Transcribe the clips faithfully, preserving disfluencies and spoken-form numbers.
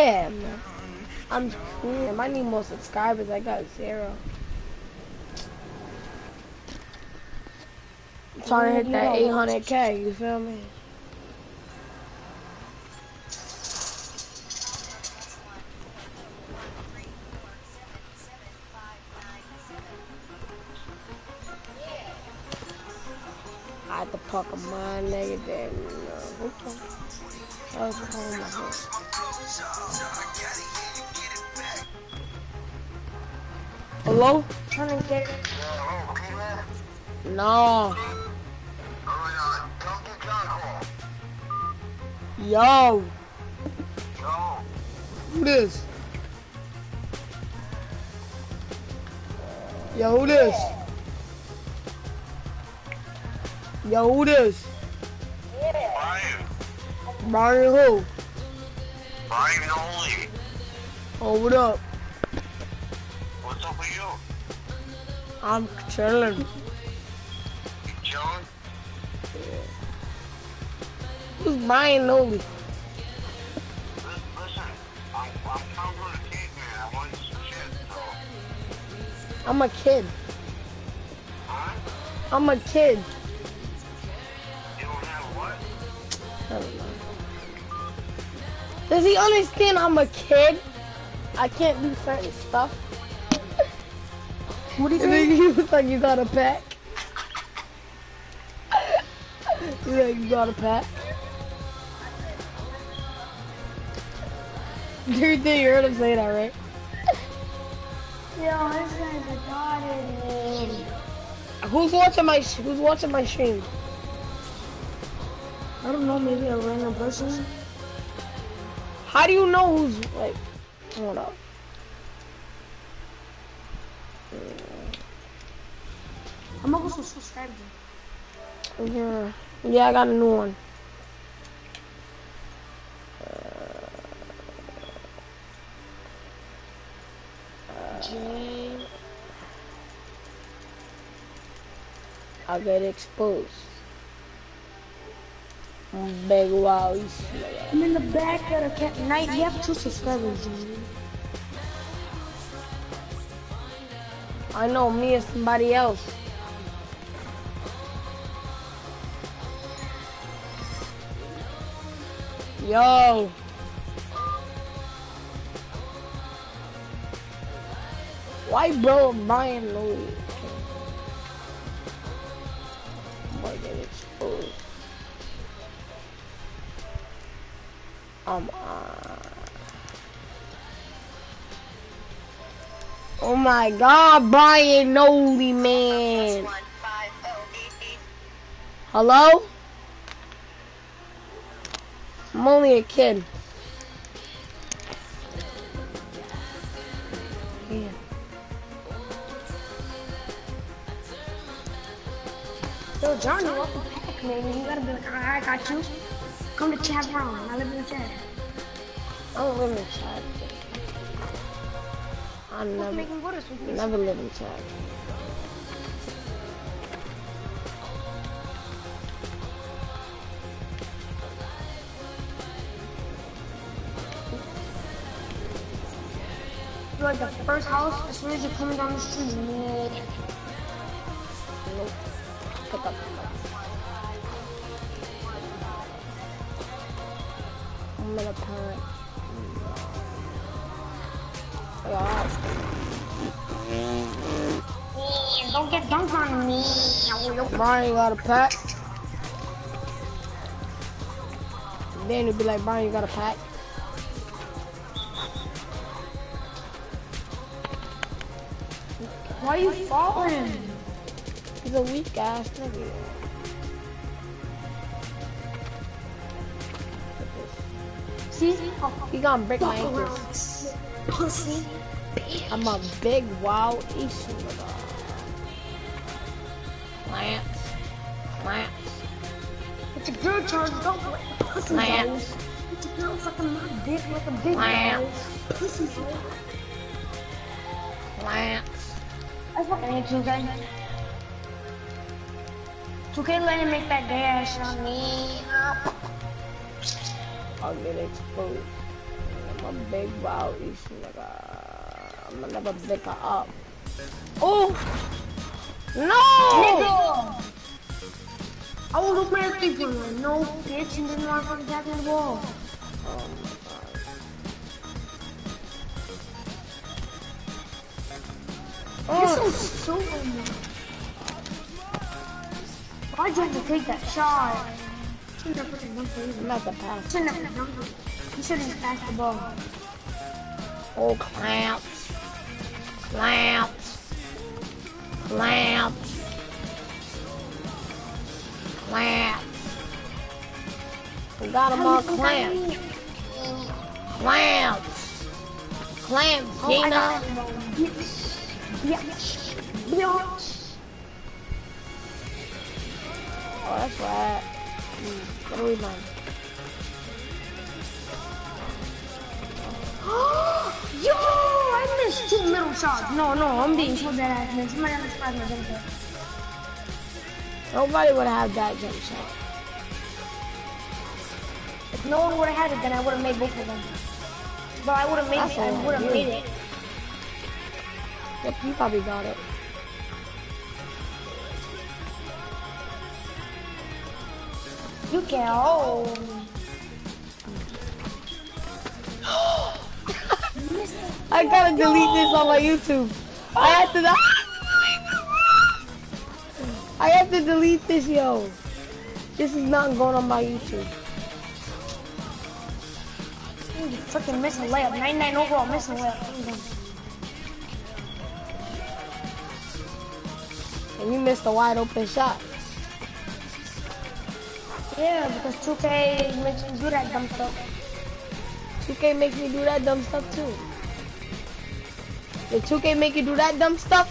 Yeah, man. I'm cool. I need more subscribers. I got zero. I'm trying to hit that eight hundred K, you feel me? I had to park a my nigga there. No. Okay. That was cool, my head. Hello? Trying to get it. No. Yo. Yo. Who this? Yo, who this? Yo, who this? Brian. Brian who? Brian Noli. Oh, what up? What's up with you? I'm chilling. You chilling? Who's Brian Noli? Listen, I'm, I'm coming from the caveman. I want some shit, so. I'm a kid. Huh? I'm a kid. You don't have what? I don't know. Does he understand I'm a kid? I can't do certain stuff. What do you And then think? he was like, you got a pack? He's like, you got a pack? Dude, you heard him say that, right? Yo, this guy's retarded, man. Who's watching my sh Who's watching my stream? I don't know, maybe a random person. How do you know who's like? Hold up. I'm gonna go subscribe to you. Yeah, yeah, I got a new one. Jay. I get exposed. Big wow, you see that? I'm in the back of the cat. Night, you have two subscribers, Jay. I know me and somebody else. Yo. Why bro Brian Louis? I'm gonna get exposed. Um uh, Oh my god, Brian Noli, man. Hello? I'm only a kid. Yeah. Yo, Johnny, welcome back, man. You gotta be like, alright, I got you. Come to chat room. I live in the chat. I don't live in Chad. I never, making waters with me. never live in Chad. You're like the first house as soon as you're coming down the street. Man. Nope. Pick up. I'm in a parent. Yeah. Don't get dunked on me. Brian got a pack. Then it'd be like, Brian, you got a pack. Why are you falling? He's a weak ass nigga. See? He gonna break my Fuck ankles. around, pussy. I'm a big wild East nigga. Lance. Lance. It's a girl charge, don't play pussy. Lance. Balls. It's a girl sucking my dick like a big Lance. ball. Pussy. Balls. Lance. I fucking hate two K. two K let him make that gay ass shit on me. I'll get exposed. I'm a big wild east nigga. I'ma never pick her up. Oh no! Nigga! I will look my three for one. No bitch, and then one from the back of the wall. Oh my god. You're Oh, so stupid. Why'd you have to take that shot? You shouldn't have freaking dunked it. I'm at the pass. You shouldn't have dunked it. You should have just passed the ball. Oh, clamps. Clamps. Clamps. Clamps. We got them all clamps. Clamps. Clamps, Oh, I Gina. got it. Bitch. Bitch. Bitch. Oh, that's right. Mm, Get away, man. Yo, I missed two middle shots. No, no, I'm being so dead ass, man. Somebody else tried my jump shot. Nobody would have that jump shot. If no one would have had it, then I would have made both of them. But I would have made That's it. I all would have you. made it. Yep, you probably got it. You can. Oh. I gotta delete this on my YouTube. I have to. I have to delete this, yo. This is not going on my YouTube. You freaking missed a layup. ninety-nine overall, missing a layup. And you missed a wide open shot. Yeah, because two K makes me do that dumb stuff. two K makes me do that dumb stuff too. Did two K make you do that dumb stuff?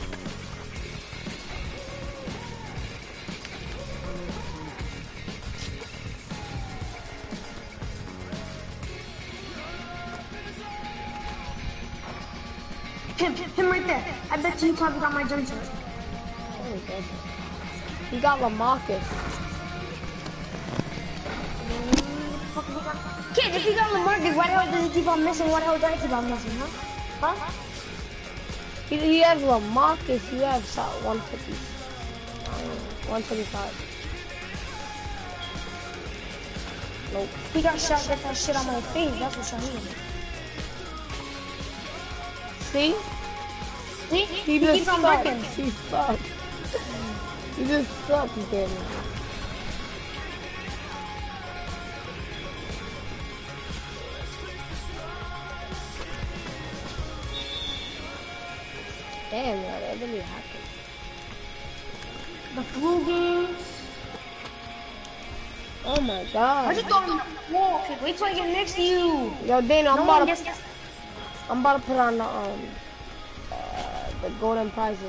Him, him right there. I bet you probably got my jump shot. Oh, he doesn't. He got LaMarcus. Kid, if he got LaMarcus, why the hell does he keep on missing? Why the hell does he keep on missing, huh? Huh? He, he has LaMarcus. You have shot one fifty. one twenty-five. Nope. He got shot with that shit on my face. That's what shot me. See? See? He, He, just keeps on sucks. working. He sucks. He just sucks, Danny. Damn, yo, that really happened. The flu games. Oh my I god. just thought him in the wall. Kid, wait till I get next to you. Yo, Dana, I'm No about one to, gets. I'm about to put on the um uh, the golden prizes.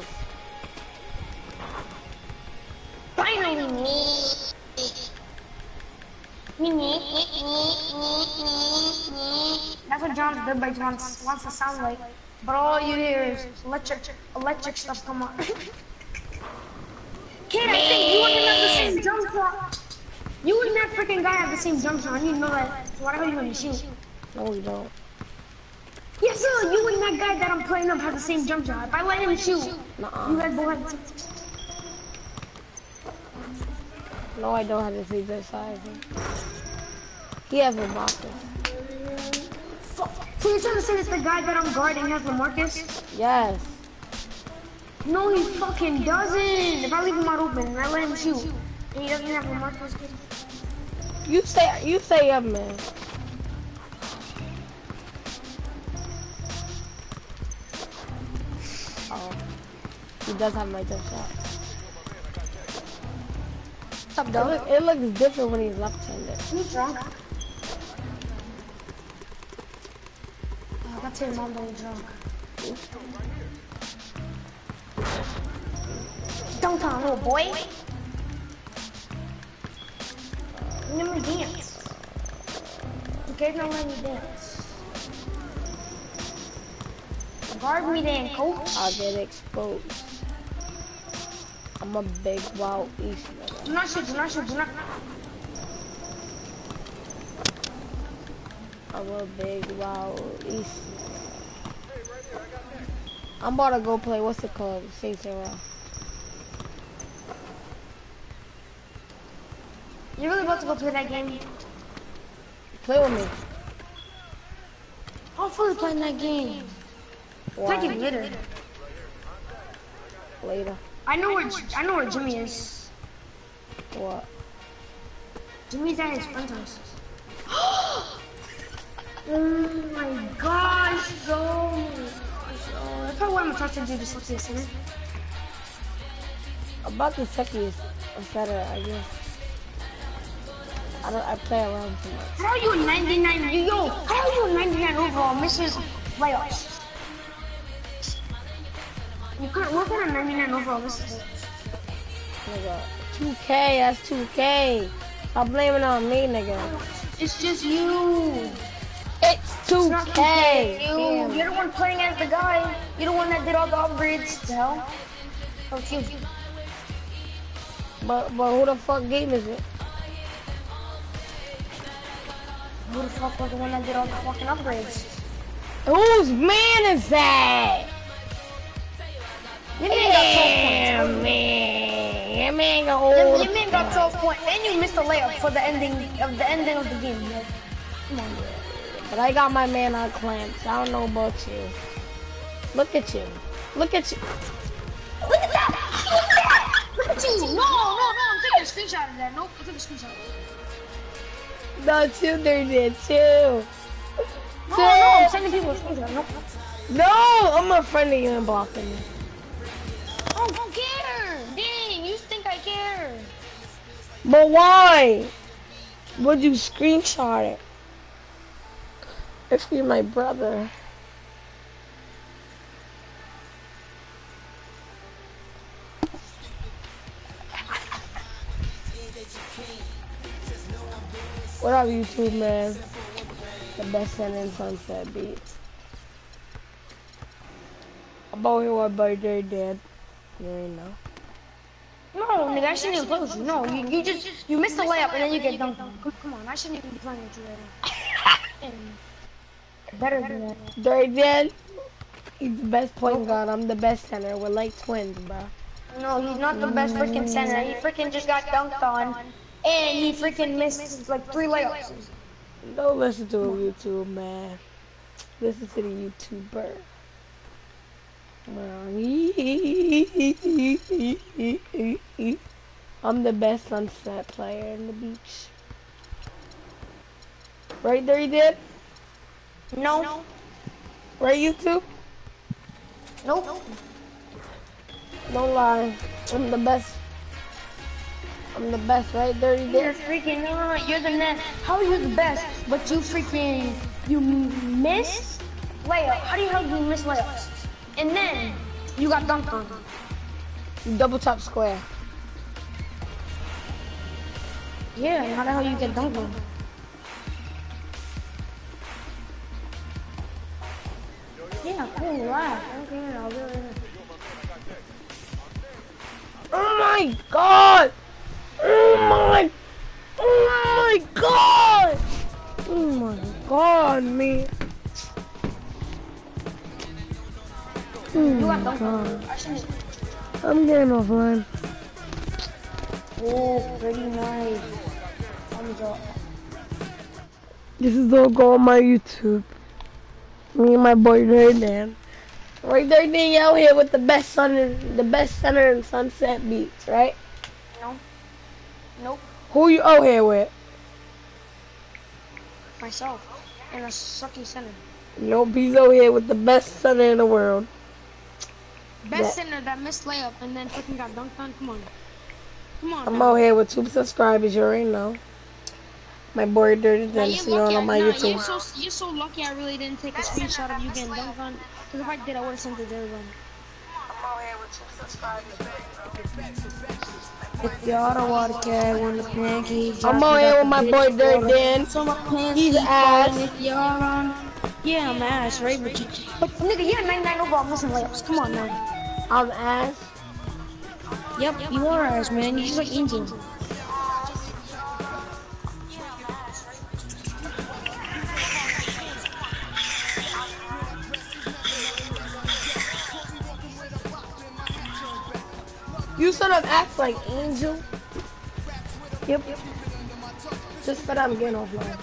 Finally, me. Me, me, me, me, me, me. That's what John's good by wants, wants to sound like. But all you hear is electric, electric stuff come on. Kid, I think you and him have the same jump shot. You and that freaking guy have the same jump shot. I need to know that. So why the hell are you gonna shoot? No, we don't. Yes, sir. You and that guy that I'm playing up have the same jump shot. If I let him shoot, Nuh-uh. you guys both have the same. No, I don't have to see this size. He has LaMarcus. Fuck. So you're trying to say that the guy that I'm guarding has LaMarcus? Yes. No, he fucking doesn't. If I leave him out open and I let him shoot, and he doesn't have LaMarcus, You say, you say up, man. Oh, he does have my jump shot. Stop, It, dog. look, it looks different when he's left-handed. You drunk? Oh, that's his mom being drunk. Don't tell little boy. You never dance. You guys don't let me dance. Guard me then, coach. I'll get exposed. I'm a big wild east nigga. Do not shoot, do not shoot, do not. I'm a big wild east. I'm about to go play, what's it called? Saint Sarah. You really about to go play that game? Play with me. I'm fully playing that game. Why? Play it later. Later. I know where I know where Jimmy is. What? Jimmy's at his friend's house. Oh my gosh, go! Oh, that's probably what I'm about to do this next season. About the second better, I guess. I don't. I play around too much. How are you a ninety-nine? You yo, how are you a ninety-nine overall? Misses playoffs. You can't work on a ninety-nine overall. Misses playoffs. Nigga, two K. That's two K. Stop blaming it on me, nigga. It's just you. It's two K. You, you're the one playing as the guy. You're the one that did all the upgrades. The hell? Oh, it's you. But but who the fuck game is it? Who the fuck was the one that did all the fucking upgrades? Whose man is that? Your man got Yeah, twelve points. man. Your man got Your, old. your man got twelve points, and you missed the layup for the ending of the ending of the game. Yo. Come on, bro. But I got my man on clamps. I don't know about you. Look at you. Look at you. Look at that! Look at that! Look at you! No, no, no! I'm taking a screenshot of that. Nope, I'm taking a screenshot of that. No, two, there did too. No, no, I'm sending people a screenshot. Nope. No, I'm a friend of you and blocking you. I don't care! Dang, you think I care? But why? Would you screenshot it? If you're my brother. What up, YouTube, man? The best sending sunset beats. About here, what birthday did? You ain't know. No, nigga, I shouldn't even play with you. No, you, you just, you missed the layup and then you get dunked on. Come, come on, I shouldn't even be playing with you right now. Better than that. Dirty did? He's the best point guard. I'm the best center. We're like twins, bro. No, he's not the best freaking center. He freaking just got dunked on, and he freaking missed like three layups. Don't listen to him, YouTube, man. Listen to the YouTuber. I'm the best sunset player in the beach. Right there, you did? No. Right, YouTube? Nope. Don't lie. I'm the best. I'm the best, right there, you You're did? freaking, no, no, no, you're the net. How are you the best? But you freaking, you missed layup. How do you have you miss layups? And then, you got dunked on. Double top square. Yeah, and how the hell you get dunked on? Yeah, cool, laugh. Okay, I'll do it. Oh my god! Oh my! Oh my god! Oh my god, man! Oh You got my dunked god. on. I shouldn't. I'm getting offline. Oh, pretty nice. Thumbs up. This is all go on my YouTube. Me and my boy right there. Right there, they out here with the best sun and the best center and sunset beats, right? No. Nope. Who you out here with? Myself. And a sucky center. Nope, he's out here with the best center in the world. Best That- center that missed layup and then freaking got dunked on. Come on. Come on. I'm now. out here with two subscribers, you already know. My boy Dirty Nah, Dennis, you're see on lucky. on my Nah, YouTube. You're so, you're so lucky I really didn't take a screenshot of you getting dunked on. Because if I did, I would have sent it to everyone. If y'all don't want to carry one of the pancakes, I'm out here with my boy Dirty Dan. So my pants He's keep ass. falling if y'all on. Yeah, I'm ass, right? But, you, but nigga, you're ninety-nine overall missing layups. Come on now. I'm ass. Yep, you are ass, man. You're just like Angel. gonna act like Angel? Yep. Just for that, I'm getting offline.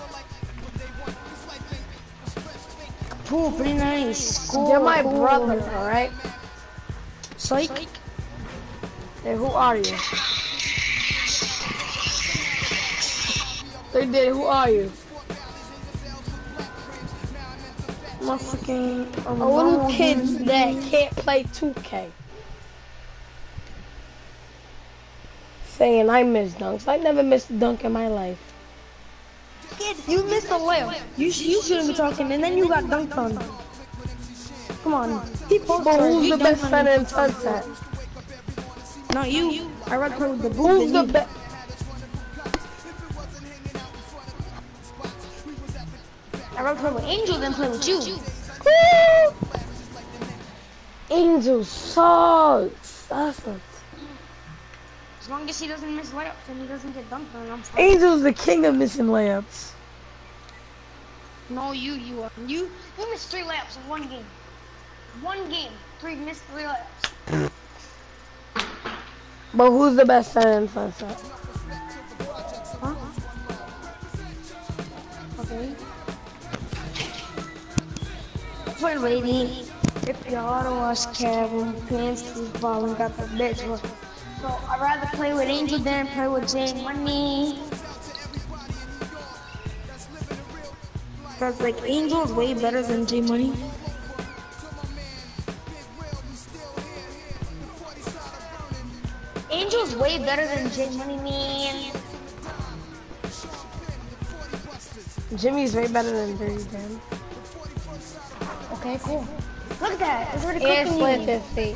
Cool, pretty nice. Cool. You're my cool. brother, alright? Psych. Hey, who are you? They did, who are you? My freaking A little kid that can't play two K. Saying I miss dunks. I never missed a dunk in my life. Kid, you missed a layup. You, sh you shouldn't be talking, and then you got dunked on. Come on. People But who's the best center in Sunset? Not you. I read play with the Who's the best? I read play with Angel, then play with you. Angel sucks. That sucks. As long as he doesn't miss layups and he doesn't get dunked on, I'm fine. Angel's the king of missing layups. No, you, you are. You, you missed three layups in one game. One game, three missed three layups. But who's the best center in Sunset? Huh? Okay. For lady, if you auto was Kevin, pants to ball and got the bitch. So I'd rather play with Angel than play with J Money. Cause like Angel is way better than J Money. Angel's way better than J Money, man. Jimmy's way better than Dirty Dan. Okay, cool. Look at that. It's already And cooking split you. his feet.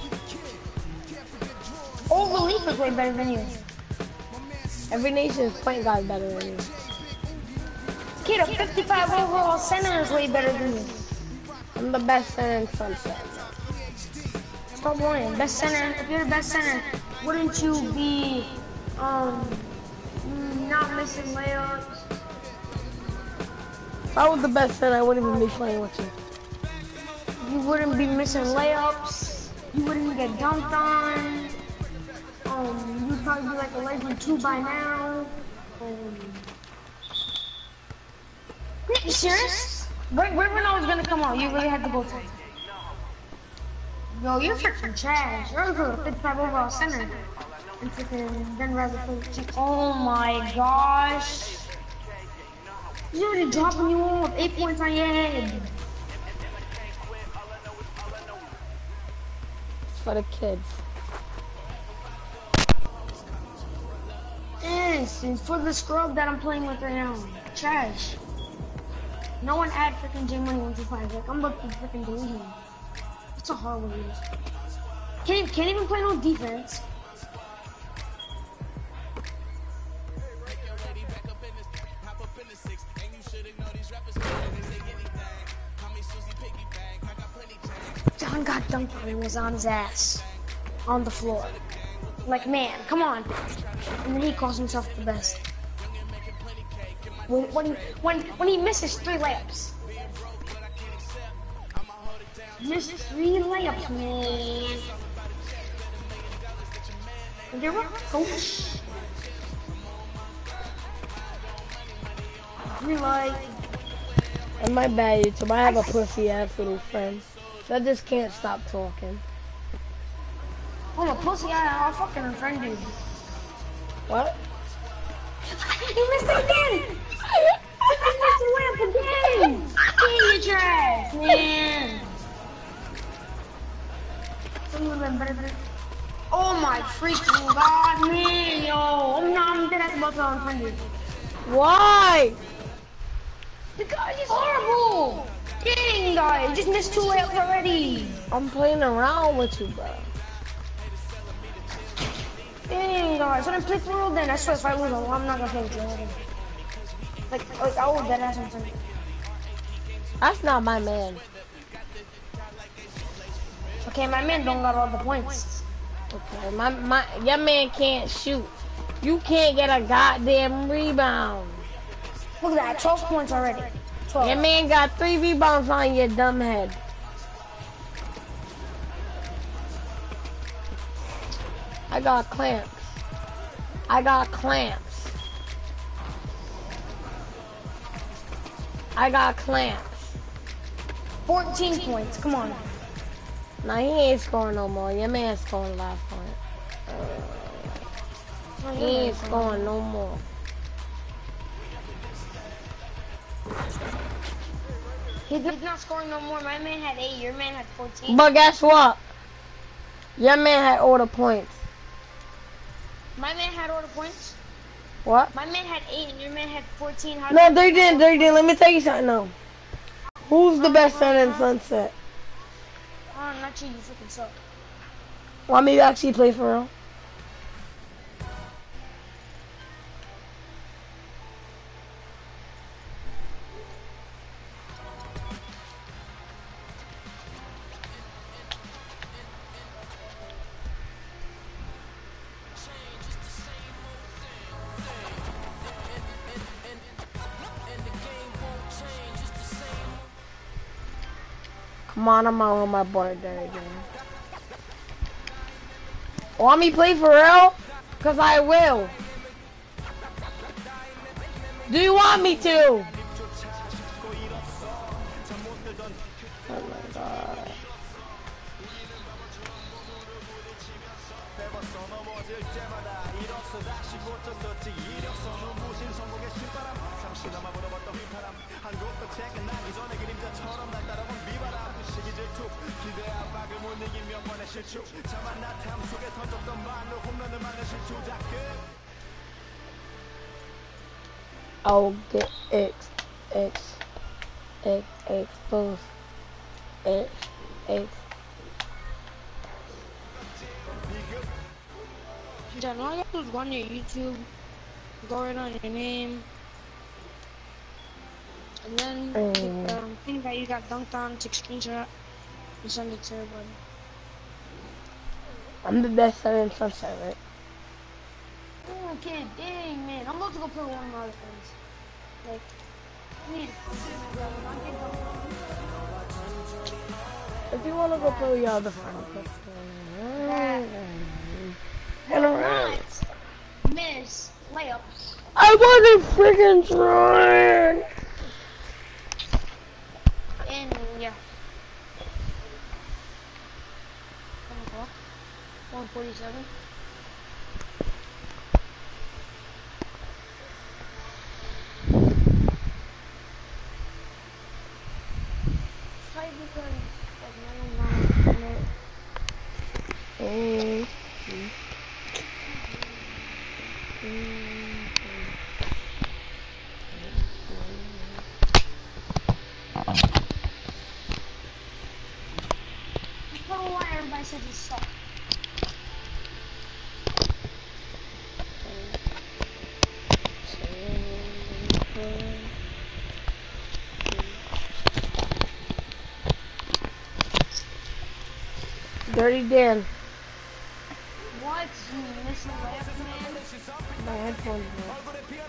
Old Relief is way better than you. Every nation's point guard is better than you. Kid, a fifty-five overall center is way better than you. I'm the best center in Sunset. Stop lying. Best center. If you're the best center, wouldn't you be um not missing layups? If I was the best center, I wouldn't even be playing with you. You wouldn't be missing layups. You wouldn't get dunked on. Um, you'd probably be like a legend two by now. Um, you serious? Right, right when I was gonna come out, you really had to go to. Yo, you're freaking trash. You're a fifty-five overall center. And freaking then rather play with you. Oh my gosh. He's already dropping you on with eight points on your head. For the kids. Yes, and for the scrub that I'm playing with right now. Trash. No one add freaking J Money one two five. Like, I'm about to freaking delete him. It's a horrible use. Can't, can't even play no defense. John got dunked on and was on his ass. On the floor. Like, man, come on. And then he calls himself the best. When, when, when, when he misses three layups. Missed three layups, man. You're right, coach. You're like... And my bad, YouTube. I have a pussy ass little friend. So I just can't stop talking. I'm a pussy, I, I'll fucking unfriend you. What? You missed it again! You missed the layup again! Damn, you trash, man! Oh my freaking god, man, yo! I'm not, I'm dead at about to unfriend you. Why? Because he's horrible! Dang, guy, you just missed two layups already! I'm playing around with you, bro. Dang, guys, so then play for real then. I swear, if I lose, I'm not gonna play with you. Like, like I will dead ass on something. That's not my man. Okay, my man don't got all the points. Okay, my my your man can't shoot. You can't get a goddamn rebound. Look at that, twelve points already. twelve. Your man got three rebounds on your dumb head. I got clamps. I got clamps. I got clamps. fourteen points, come on. Nah, he ain't scoring no more. Your man's scoring last point. Oh, He your ain't man's scoring no more. He's not scoring no more. My man had eight, your man had fourteen. But guess what? Your man had all the points. My man had all the points. What? My man had eight and your man had fourteen. How No, did they you didn't. have They didn't. Let me tell you something though. Who's the best son in Sunset? Oh, not you. You freaking suck. Want me to actually play for real? Come on, I'm out with my boy there again. Want me to play for real? Cause I will. Do you want me to? Oh my god. I'll get X, X, X, exposed, X, X. John, all you have to do is go on your YouTube, go right on your name, and then Mm. pick the um, thing that you got dunked on, take a screenshot, and send it to everybody. I'm the best seller in Sunset, right? Okay, dang man, I'm about to go play with one of my other friends. Like, I need If you want to go play with your other friends, that's fine. And around. miss layups. I wasn't freaking trying. And yeah. one forty-seven. Five because like no one knows. Mm. I don't know why everybody says he sucks. Dirty Dan. What? You missing layup, man? My headphones broke.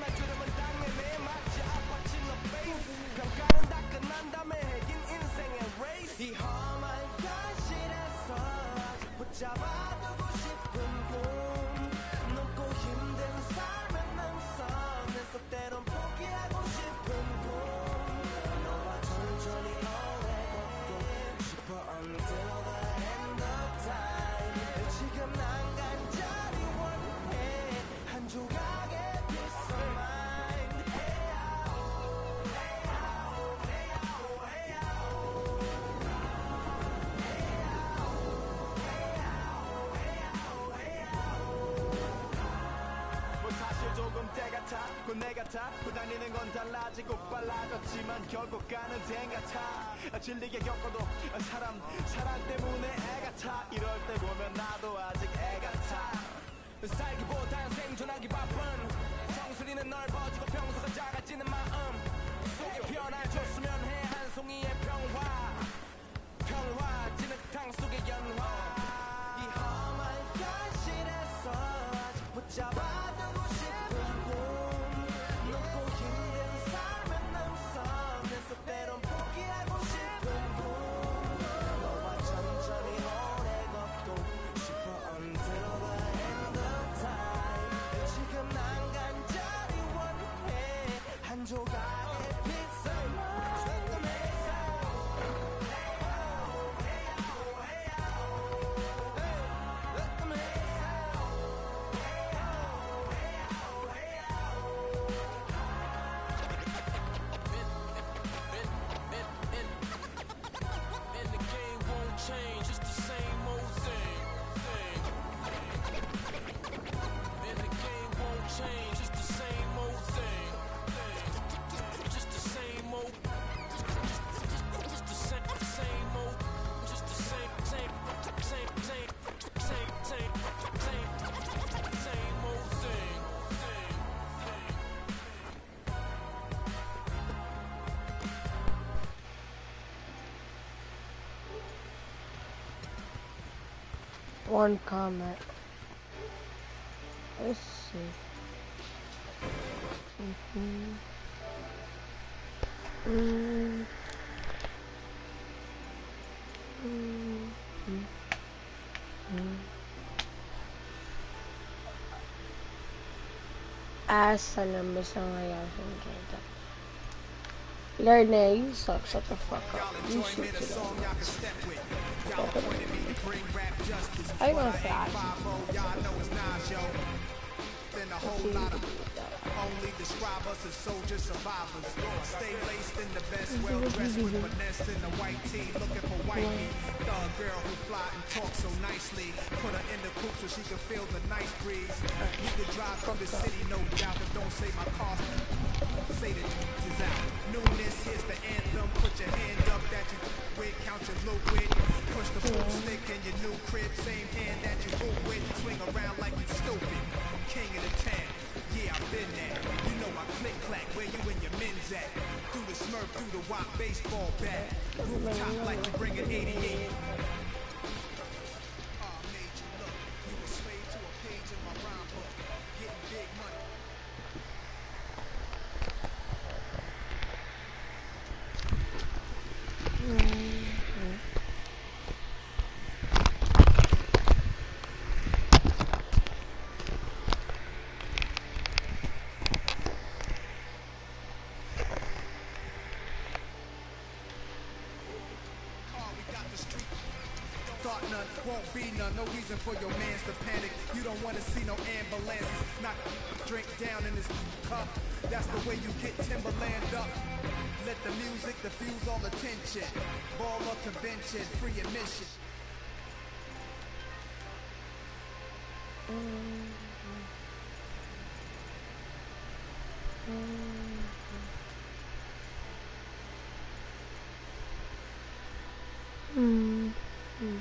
내가 타고 다니는 건 달라지고 빨라졌지만 결국 가는 데 같아. 질리게 겪어도 사람 사랑 때문에 애 같아. 이럴 때 보면 나도 아직 애 같아. 살기보단 생존하기 바쁜 정수리는 넓어지고 평소가 작아지는 마음 속에 변화줬으면 해. 한 송이의 평화 평화 진흙탕 속의 연화. 이 험한 현실에서 아직 붙잡아두고 싶은 높고 힘든 삶의 능선에서 때론 포기하고 싶은 꿈. 너와 천천히 오래 걷고 싶어 until the end One comment. Let's see. Mm-hmm. Mm. Mm. Mm. Mm. Asa na misa ngayon sa Jada. Learn, you suck. Shut the fuck up. You shoot to them. I ain't gonna say I Only describe us as soldiers, survivors. Stay laced in the best, well dressed with finesse in the white tee, looking for white meat. Thug girl who fly and talk so nicely. Put her in the coupe so she can feel the nice breeze. We could drive through the city, no doubt, but don't say my car. Say that is out. Newness, here's the anthem. Put your hand up that you with, count your loot with. Push the boot stick in your new crib, same hand that you boot with. Swing around like you stupid. King of the town. Yeah, I've been there. You know I click clack where you and your men's at. Through the smurf, through the rock baseball bat. Rooftop like you bring an eighty-eight. Oh, made you look. You a slave to a page in my rhyme book. Getting big money. Thought none, won't be none, no reason for your mans to panic. You don't want to see no ambulances, knock drink down in this cup. That's the way you get Timberland up. Let the music diffuse all attention. Ball or convention, free admission. Mm. Mm.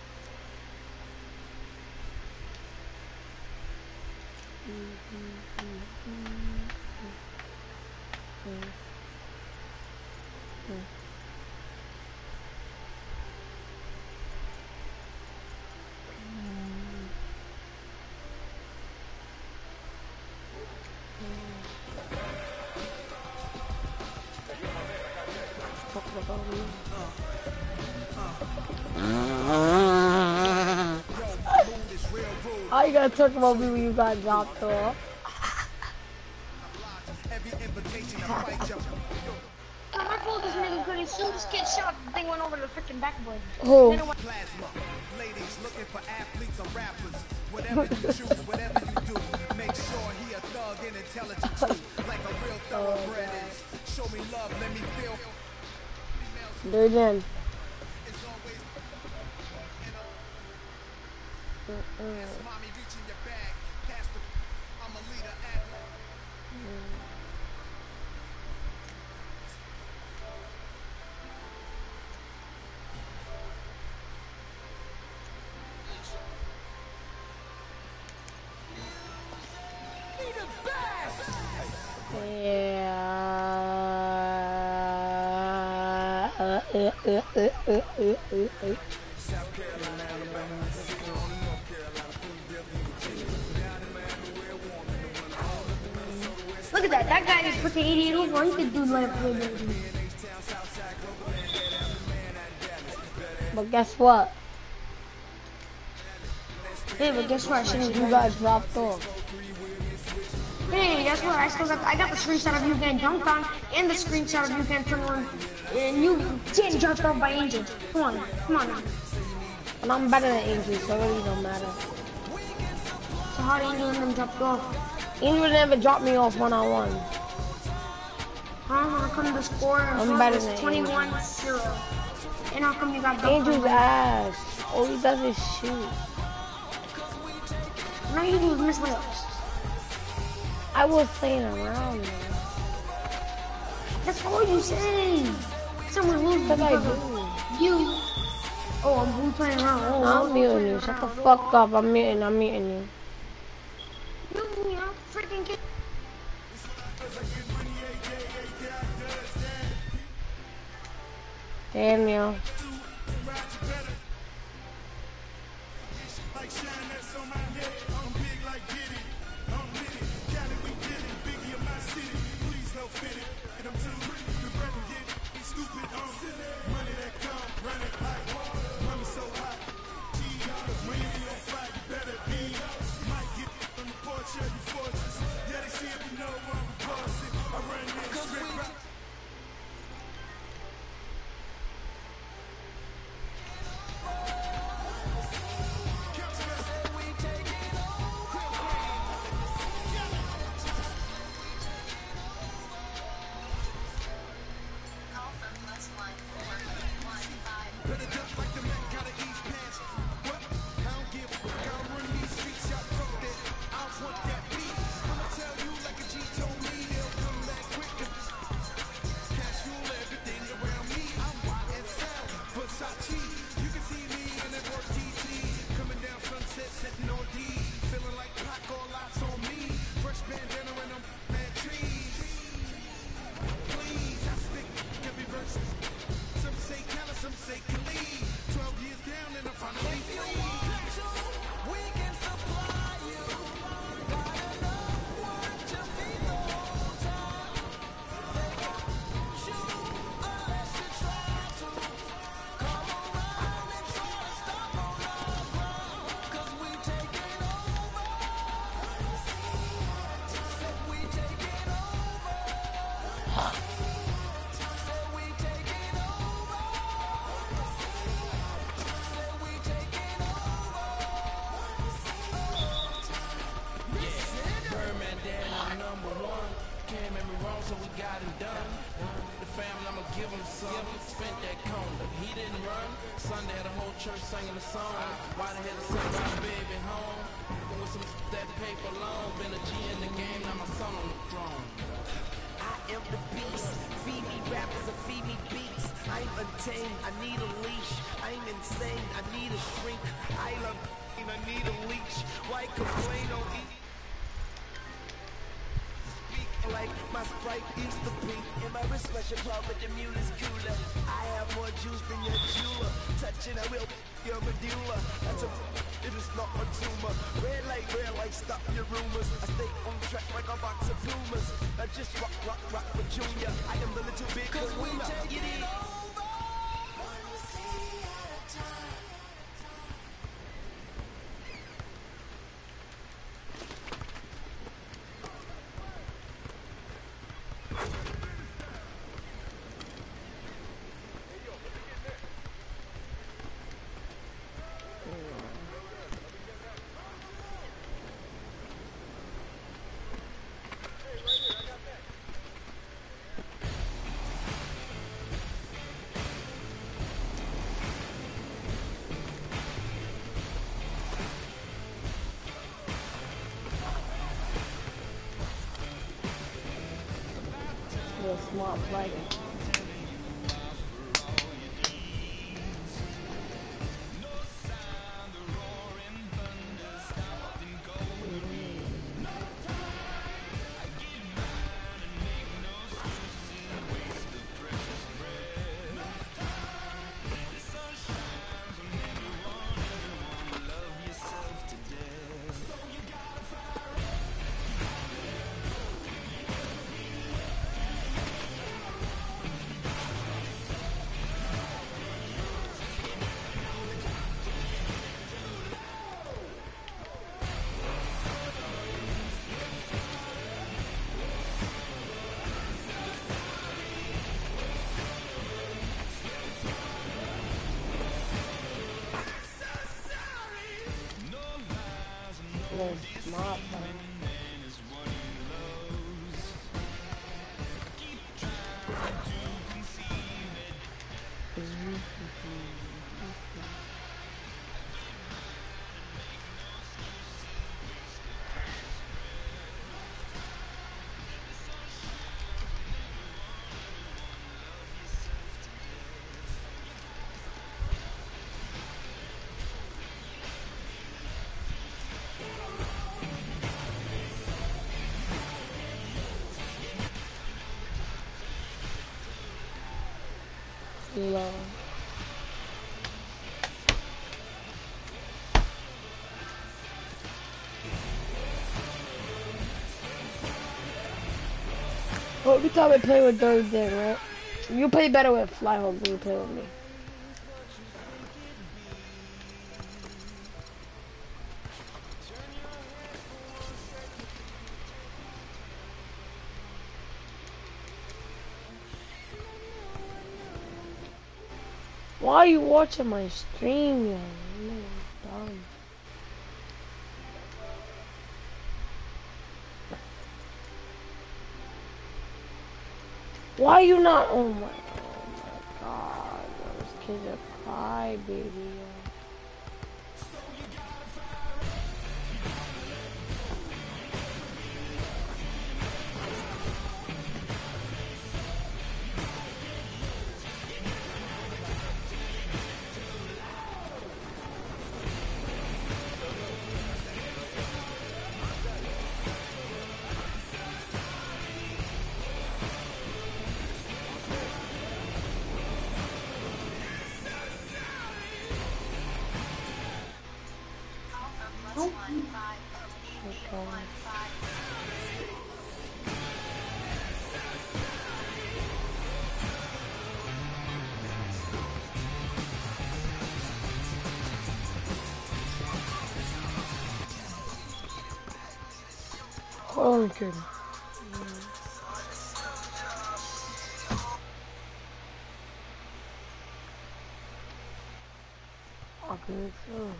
How you gonna talk about me when you got dropped off? My fault is really good. As soon as this kid shot, the thing went over the freaking backboard. Oh. Plasma. Ladies looking for athletes or rappers. Whatever you choose, whatever you do, make sure he a thug and intelligent too. Like a real thoroughbred is. Show me love, let me feel. Do it again. It's always, you know, Mm-mm. it's mommy reaching your bag. Past the, I'm a leader at. Look at that. That guy just put the eighty-eight over. He could do like playability. But guess what? Hey, but guess what? I shouldn't do You got dropped off. Hey, guess what? I still got. I got the screenshot of you getting dunked on, and the screenshot of you getting turned on, and you getting dropped off by Angel. Come on, come on now. And I'm better than Angel, so it really don't matter. So how did Angel and them dropped off? Angel never dropped me off one on one. Huh? How come the score I'm was better than twenty-one zero? And how come you got dunked Angel's on? ass. All he does is shoot. No, you do miss layups. I was playing around, man. That's all you say. Someone loses What I because do? of you. Oh, I'm blue playing around. Oh, I'm muting you. Shut the fuck up. I'm muting. I'm muting you. You, you know, freaking kid. Damn you. so we got him done. The family, I'ma give him some. Spent that corner. He didn't run. Sunday had a whole church singing a song. Why the hell send my baby home? With some that paper long. Been a G in the game, now my son on the throne. I am the beast. Feed me rappers and feed me beats. I'm untamed, I need a leash. I'm insane, I need a shrink. I love I need a leech. Why complain on eat? Like my Sprite used to be. In my wrist special pop with the mule is cooler. I have more juice than your jeweler. Touching I will your medulla. That's a it is not a tumor. Red light, red light, stop your rumors. I stay on track like a box of Pumas. I just rock, rock, rock for Junior. I am the little big cause we taking it over. One city at a time. Smart player. Smart player. Love. Well, every time I play with Dirk then, right? You play better with Flyhawk than you play with me. Why are you watching my stream, yo? Man, dumb. Why are you not? Oh my, oh my God, those kids are crybaby, yo. Oh, good. I think so.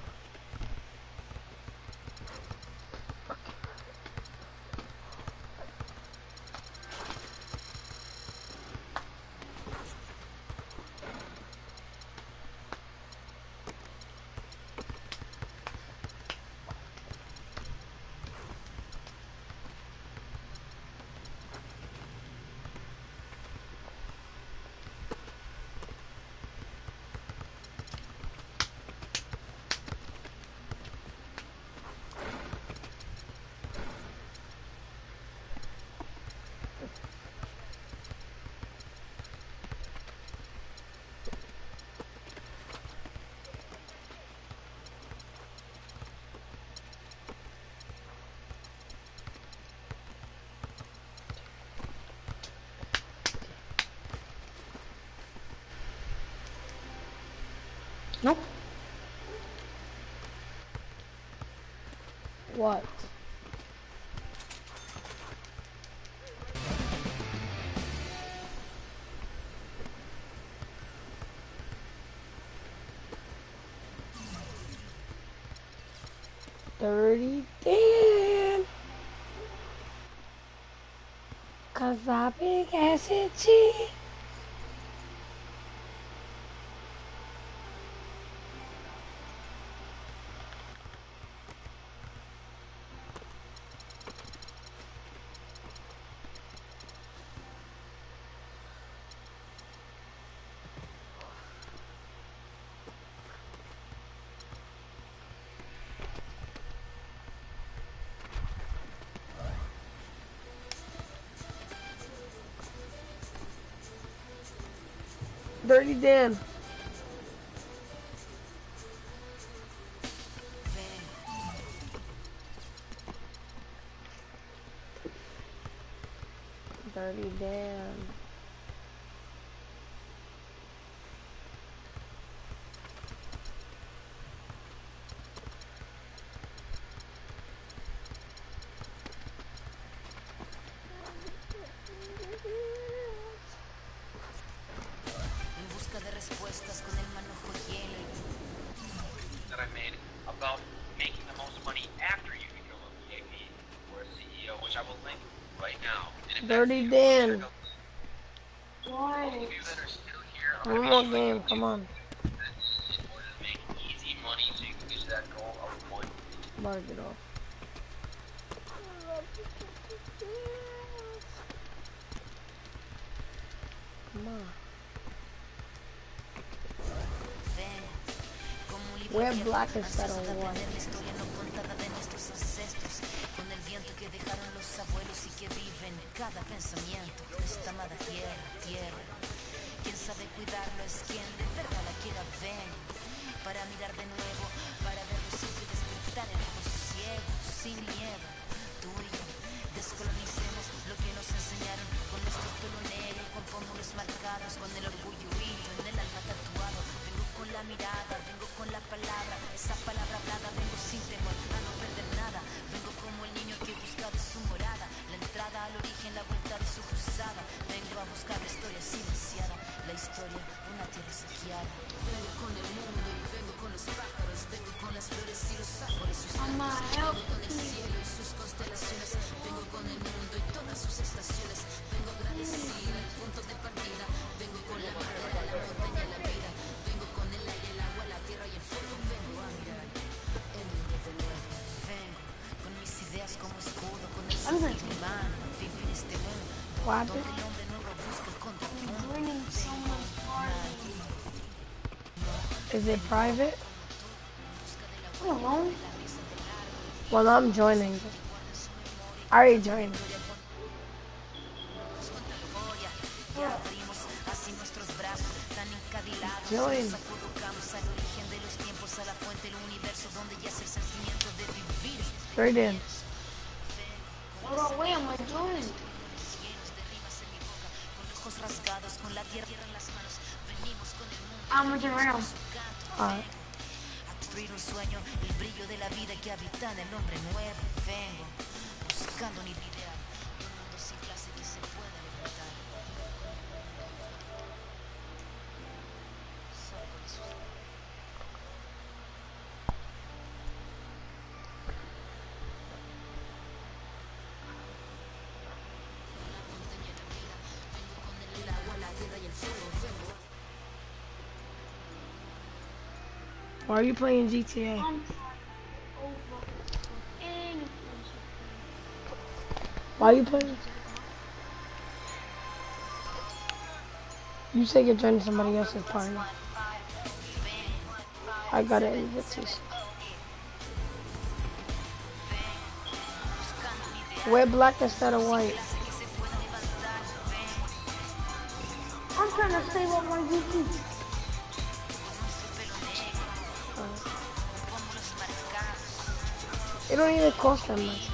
Nope. What? Dirty Dan. Cause I big acid cheese. Dirty Dan. Dirty Dan. En busca de respuestas con el manojo lleno. That I made about making the most money after you become a V I P or a C E O, which I will link right now. And if Dirty that's you, Dan. check out those Why? of you that are still here. I'm One gonna more be showing game, you come on. that in order to make easy money so you can get to that goal of one. Mark it off. Come on. Ven, como un libro We're abierto, black instead ansioso of de white. aprender la historia no contada de nuestros ancestros, con el viento que dejaron los abuelos y que viven cada pensamiento de esta amada tierra, tierra. Quien sabe cuidarlo es quien de verdad la quiera. Ven, para mirar de nuevo, para verlo siempre despertar en ojos ciegos, sin miedo, tú y yo. Descolonicemos lo que nos enseñaron con nuestro pelo negro, con pómulos marcados, con el orgullo hilo en el alma tatuado. Vengo con la mirada, vengo con la palabra, esa palabra hablada, vengo sin temor a no perder nada. Vengo como el niño que busca de su morada, la entrada al origen, la vuelta de su cruzada. Vengo a buscar la historia silenciada, la historia de una tierra saqueada. Vengo con el mundo y vengo con los pájaros, vengo con las flores y los árboles, sus Mama, cantos, help vengo con el me. cielo y sus constelaciones. Vengo con el mundo y todas sus estaciones. Vengo agradecida, el punto de partida. Vengo con la madera, la montaña, la vida. Vengo con el aire, el agua, la tierra y el fuego. Vengo a mirar el mundo de nuevo. Vengo con mis ideas como escudo, con el I'm gonna sentido humano. Vivo en este mundo What donde happened? el hombre nuevo busca el contrapunto. I'm winning so much party. Is it private? I don't know. Well, I'm joining. I already joined. Y abrimos así nuestros brazos tan encadilados. Join. Nos acurrucamos al origen de los tiempos, a la fuente del universo donde yace el sentimiento de vivir. Straight in. Hold on, wait, am I doing? Llenos de rimas en mi boca, con los ojos rasgados, con la tierra en las manos. Venimos con el mundo I'm gonna do it right now. Alright. a construir un sueño, el brillo de la vida que habita en el hombre nuevo. Vengo buscando un ideal, un mundo sin clase que se pueda levantar. Solo con sus el agua, la tierra y el fuego. Vengo Why are you playing G T A? I'm over anything. Why are you playing? You say you're joining somebody else's party. I got an invitation. We're black instead of white. I'm trying to save up my G P. It don't even cost that much.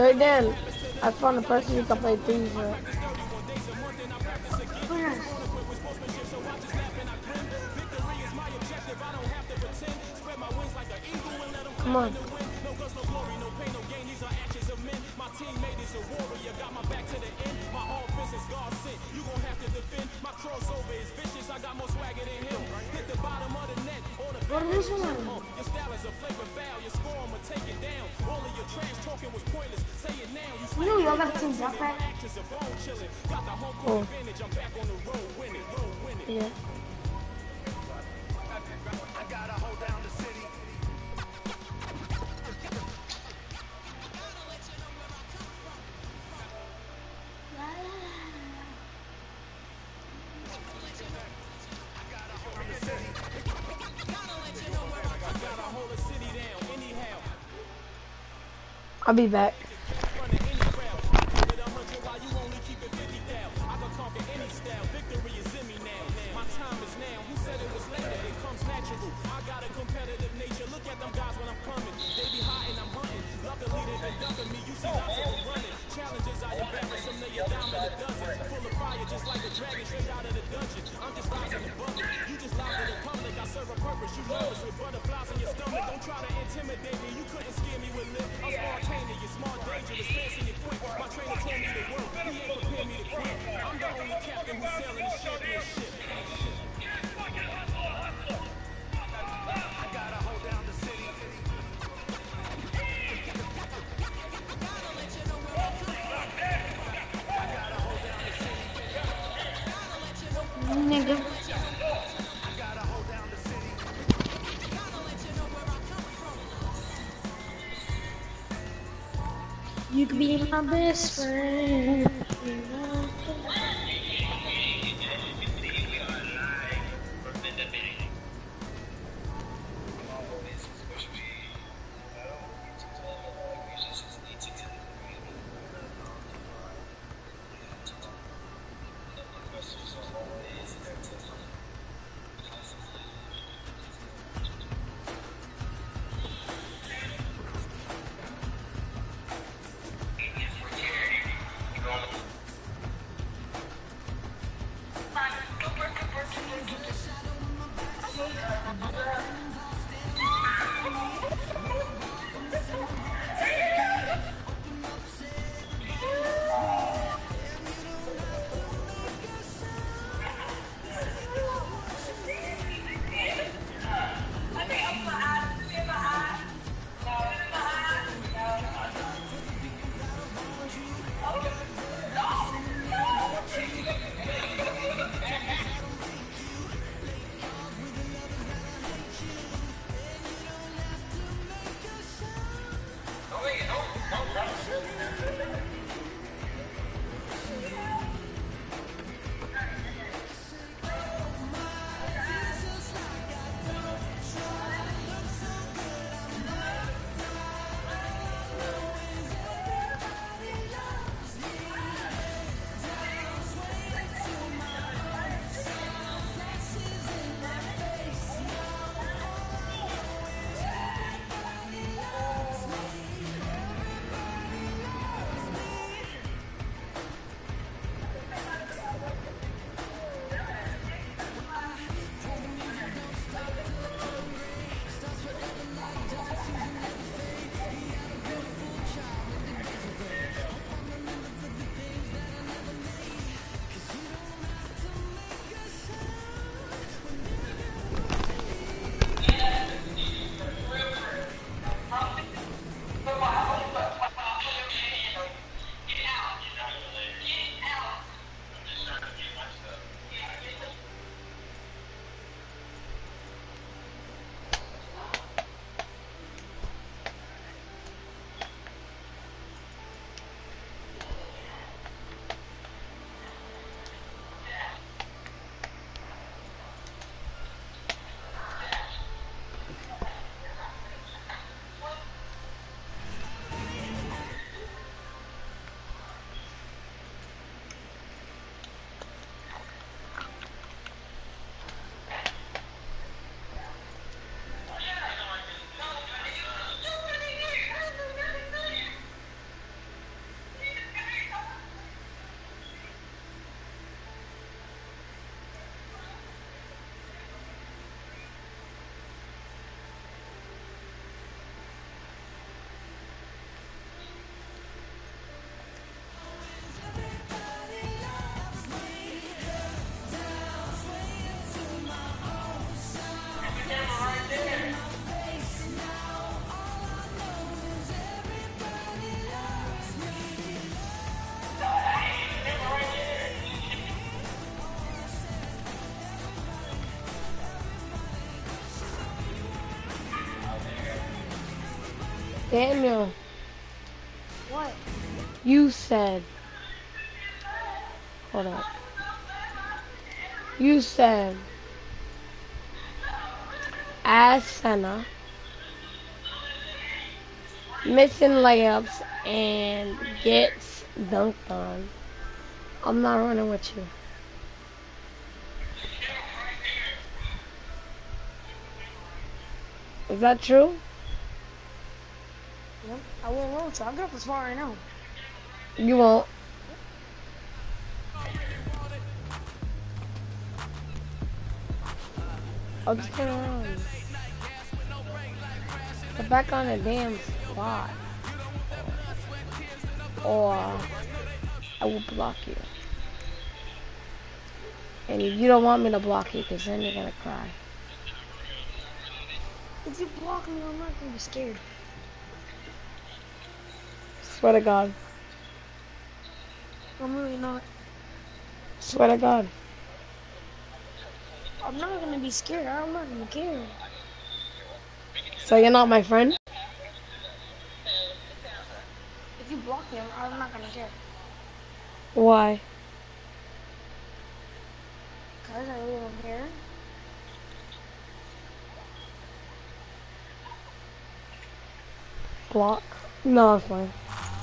Right then, I found a person who can play threes with. Where? Come on. What is this one? You know y'all got teams up, right? Oh. Yeah. I'll be back. Nigga. You could be my best friend. Daniel, What? you said, hold up. You said, as center, missing layups and gets dunked on. I'm not running with you. Is that true? Yep, I won't roll, so I'll get up as far right now. You won't. I'll just turn around. Get back on the damn spot. Or I will block you. And you don't want me to block you because then you're gonna cry. If you block me, I'm not gonna be scared. Swear to God. I'm really not. Swear to God. I'm not gonna be scared. I'm not gonna care. So you're not my friend? If you block me, I'm, I'm not gonna care. Why? Cause I really don't care. Block? No, it's fine.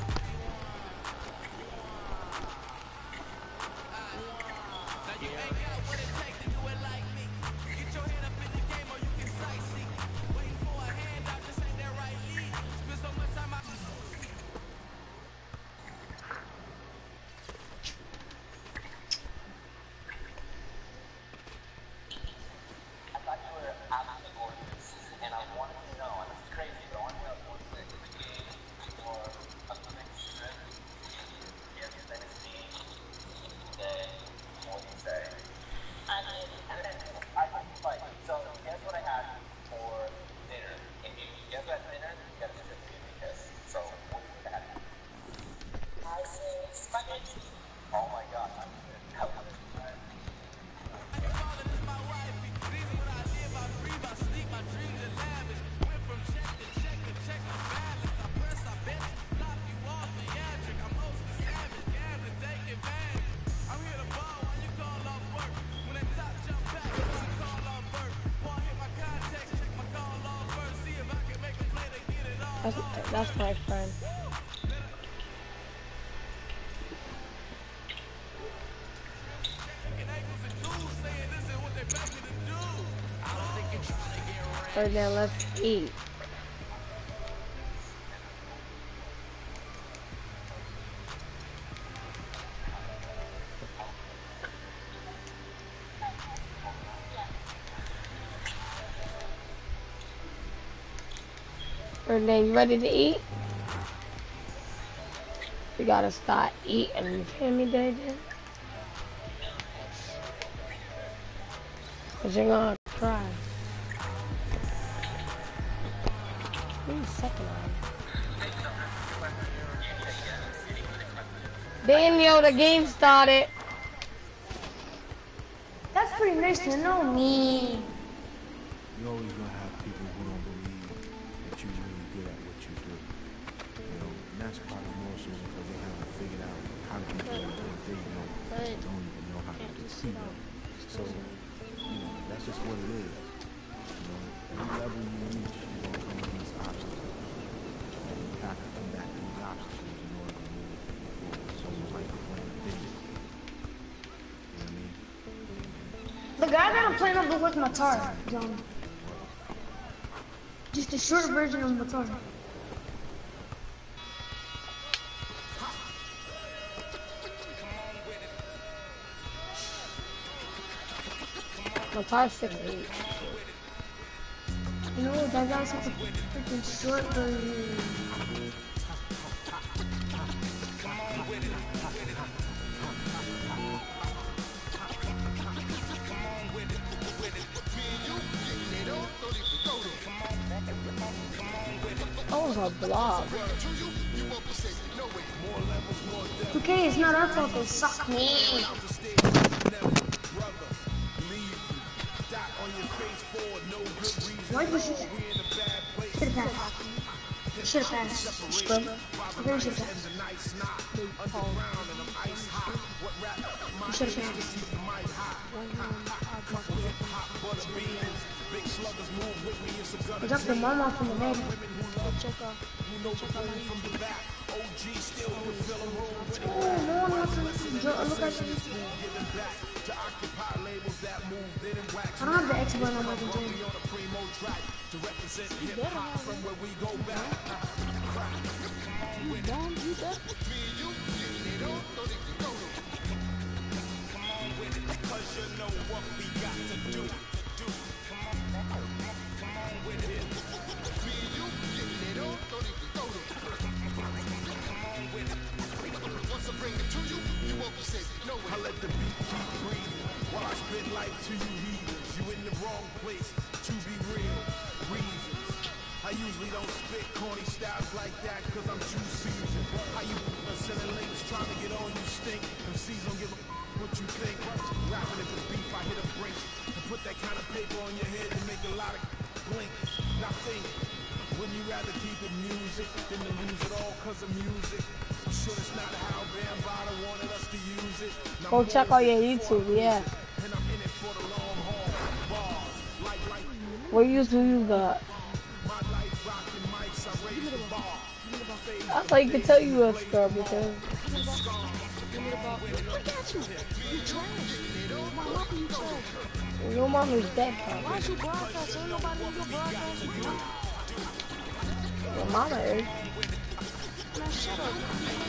That's, that's my friend. Or then let's eat. Or then you ready to eat? We gotta start eating. You feel me, J J? Cause you're gonna cry. Give me a second on. Daniel, the game started. That's pretty nice to know me. You're always gonna have people who don't believe that you're really good at what you do. You know, and that's probably more so because they haven't figured out how to do things that they know, they don't even know how to do. So, you know, that's just what it is. You know, every level you reach, you're gonna come against obstacles. And you have to combat these obstacles in order to move forward. So it's like playing a video game. You know what I mean? The guy that I'm playing up looks like Matar, John. Just a short version of Matar. Matar's six eight. You know, that guy's like a freaking short version. That was a block. Okay, it's not our fault they suck, man. Why did you shoot that? Should have passed. Scrub. I'm pretty sure passed. You should have passed. I dropped the mom off in the bed. Oh, no one wants to look at the I don't have the X button on my controller. You better have it. You dumb, you dumb. I let the beat keep breathing while I spit life to you heathens. You in the wrong place to be real reasons. I usually don't spit corny styles like that cause I'm too seasoned. How you sending links trying to get on you stink. M Cs don't give a what you think. Rapping if it's beef I hit a brinks and put that kind of paper on your head and make a lot of blink. Now think, wouldn't you rather keep it music than to lose it all cause of music? I'm sure it's not how Bambaataa wanted us to use it. Go check out your YouTube, yeah. And I'm in it for the long haul. Bars, like, like, What YouTube you got? my life rocking mics, I raise the bar. I thought you could tell you a scrub because Give me the ball. Give me the ball. Look at you. You trash. My mama, you trash. your mom is dead, Why probably. don't you broadcast? Ain't nobody in your broadcast. Your mama is. Man, shut up.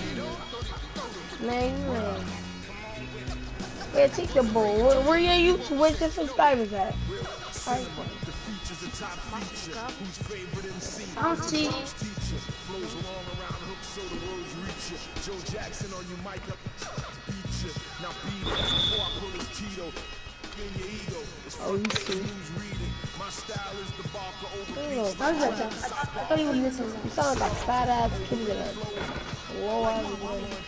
Man, you man. Yeah, take the bull. Where, where your YouTube? Where's your subscribers at? Alright. I don't see. Flows along around hooks so the words reach you. Joe Jackson on your mic up, beat you. Now beat it before I pull his Tito. In your ego. It's Oh, you see. who's reading. My style is the Barker over Oh, How does that sound? I thought you would listen to you sound like a fat ass kid with a low ass voice.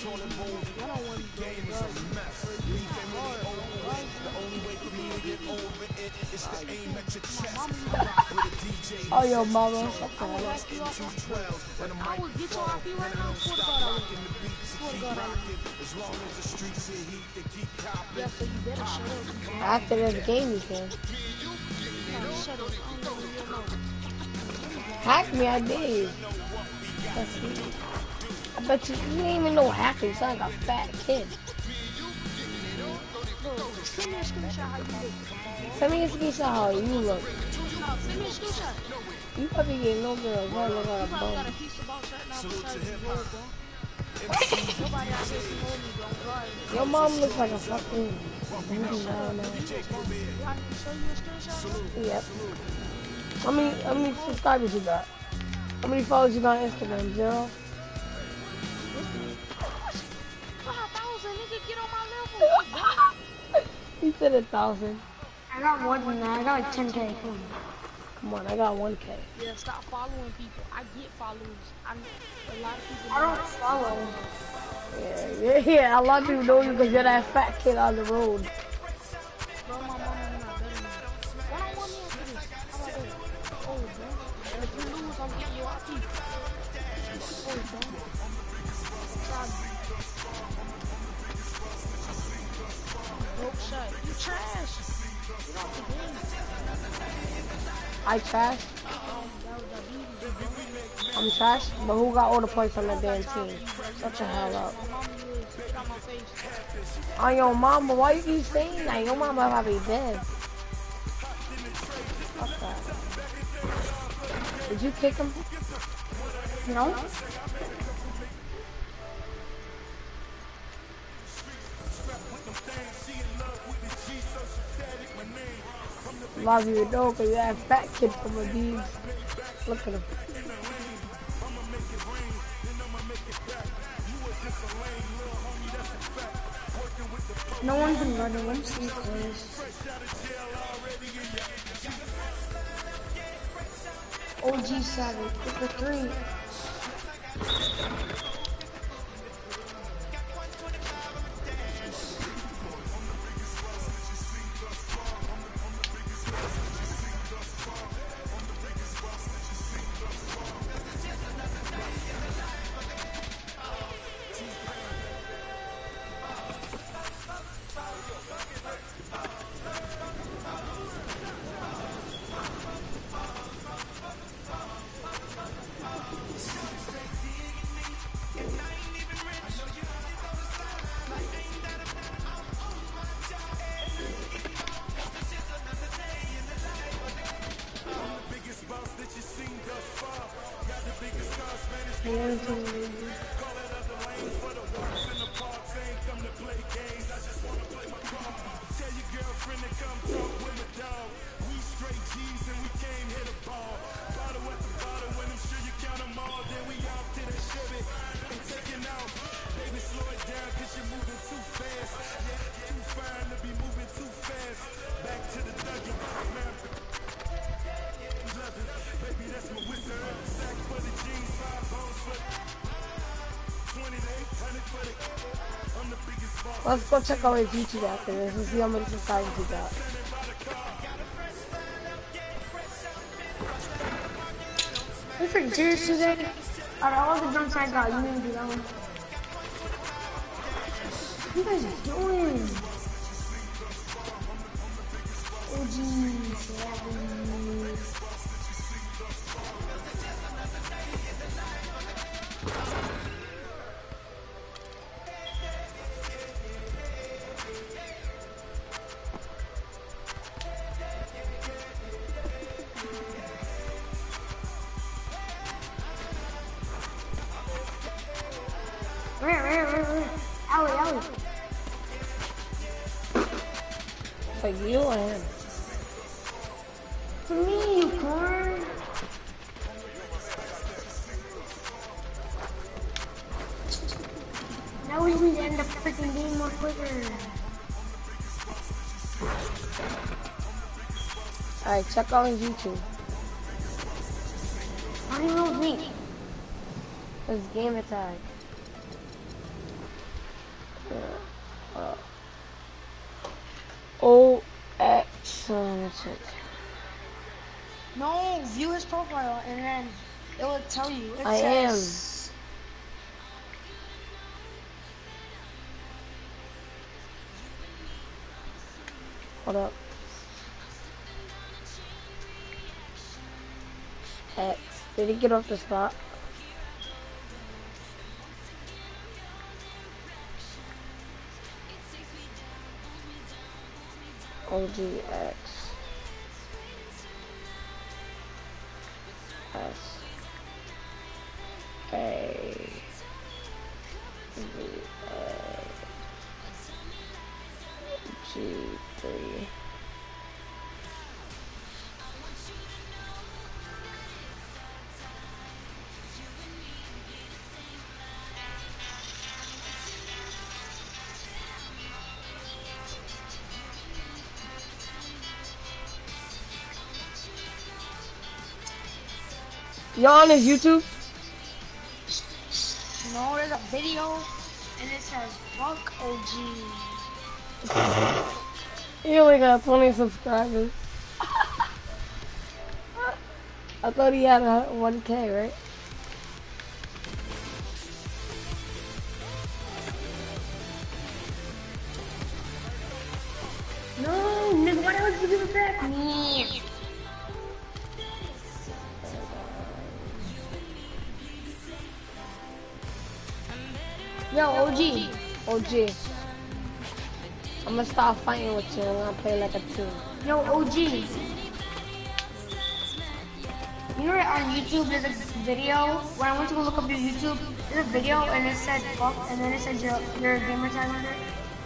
Oh, your mama. I will ask you off on I will get your R P right now. Swear to God, I will. Swear to God, I will. As long as the streets are heat, they keep copping. Yeah, so you better shut up. You After this game, you can. better shut up. I don't know who you know. Hack me, I did. That's me. I bet you, you didn't even know what hacking. You sound like a fat kid. Look, send me a screenshot how you look. Send me a screenshot how you look. No, send me a screenshot. You probably get no girl. Girl look like You a probably got a bum. piece of ball shirt now besides you, bro. Nobody out here can hold me, bro. God. Your mom looks like a fucking booty down there. Do I need to show you a screenshot? Yep. How many, how many subscribers you got? How many followers you got on Instagram? Zero? five thousand, nigga, get on my level. He said a thousand. I got more than that. I got like ten K. Come on. Come on, I got one K. Yeah, stop following people. I get followers. I a lot of people. I don't follow. Yeah, yeah, yeah. A lot of people know you because you're that fat kid on the road. Bro, my mama is not better than me. Why don't want me after this? How about that? Oh, bro. And if you lose, I'm getting you R P. Oh, bro. Try me. Broke shot. You trash. Get off the game. I trash. I'm trash, but who got all the points on the damn team? Shut the hell up. My mama is. Get out my face. On your mama, why you keep saying that? Your mama probably dead. Fuck that. Did you kick him? No? Love you, though, because you're that fat kid from the D's. Look at him. No one can run it. Let me see this. O G Savage with the three. Let's go check out his YouTube after this and see how many subscribers he got. You freaking serious today? Out of all the jumps I got, you didn't do that one. What you guys doing? Oh geez, Where, where, where, where? Allie, Allie. For you or him? For me, you corn. Now we need to end the freaking game more quicker. Alright, check out his YouTube. I don't even know his name. His game attack. Uh, O X. Uh, that's it. No, view his profile and then it will tell you. It I says, am. Hold up. X. Did he get off the spot? O G X S A V A G three. You on his YouTube? no, there's a video and it says fuck O G. He only got twenty subscribers. I thought he had a one K, right? No, nigga, why the hell did you give it back? Me. Yo, O G. O G. I'm gonna start fighting with you and I'm gonna play like a team. Yo, O G. You know that on YouTube there's a video, when I went to go look up your YouTube, there's a video and it said fuck, and then it said your, your gamer tag on there.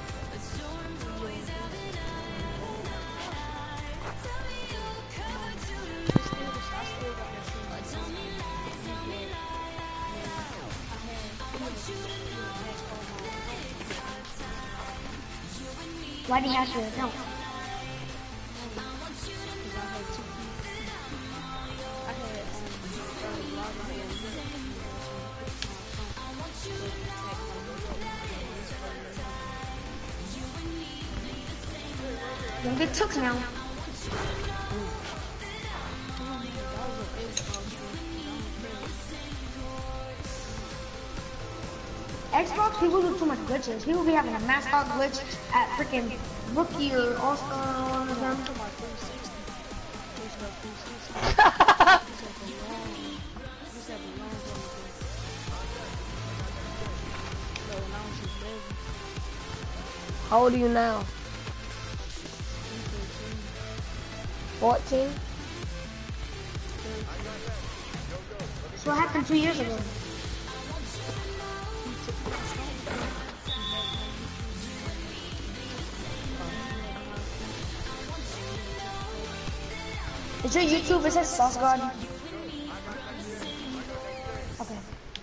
Why do you have to? No. Don't get took now. Xbox people do too much glitches. People be having a mascot glitch at freaking rookie or all-star or one of them. How old are you now? fourteen? So what happened two years ago? Is your YouTube, it says Sauce God? Okay.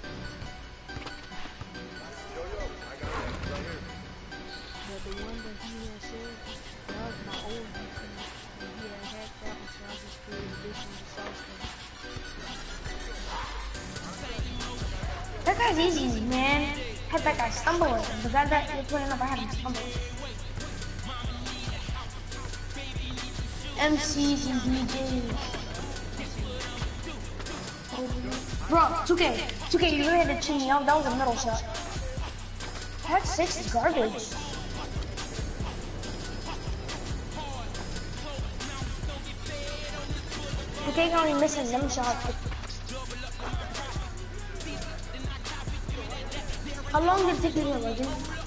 But the one that he had said, that was my old YouTube. And he had hacked that one, so I just created this one, the Sauce God. That guy's easy, man. Had that guy stumbling. The guy that you're putting up, I had him stumbling. M Cs and D Js. Bro, two K. two K, you really had to chin me out. That was a middle shot. That six is garbage. two K can only miss a them shot. How long did it take you to legend?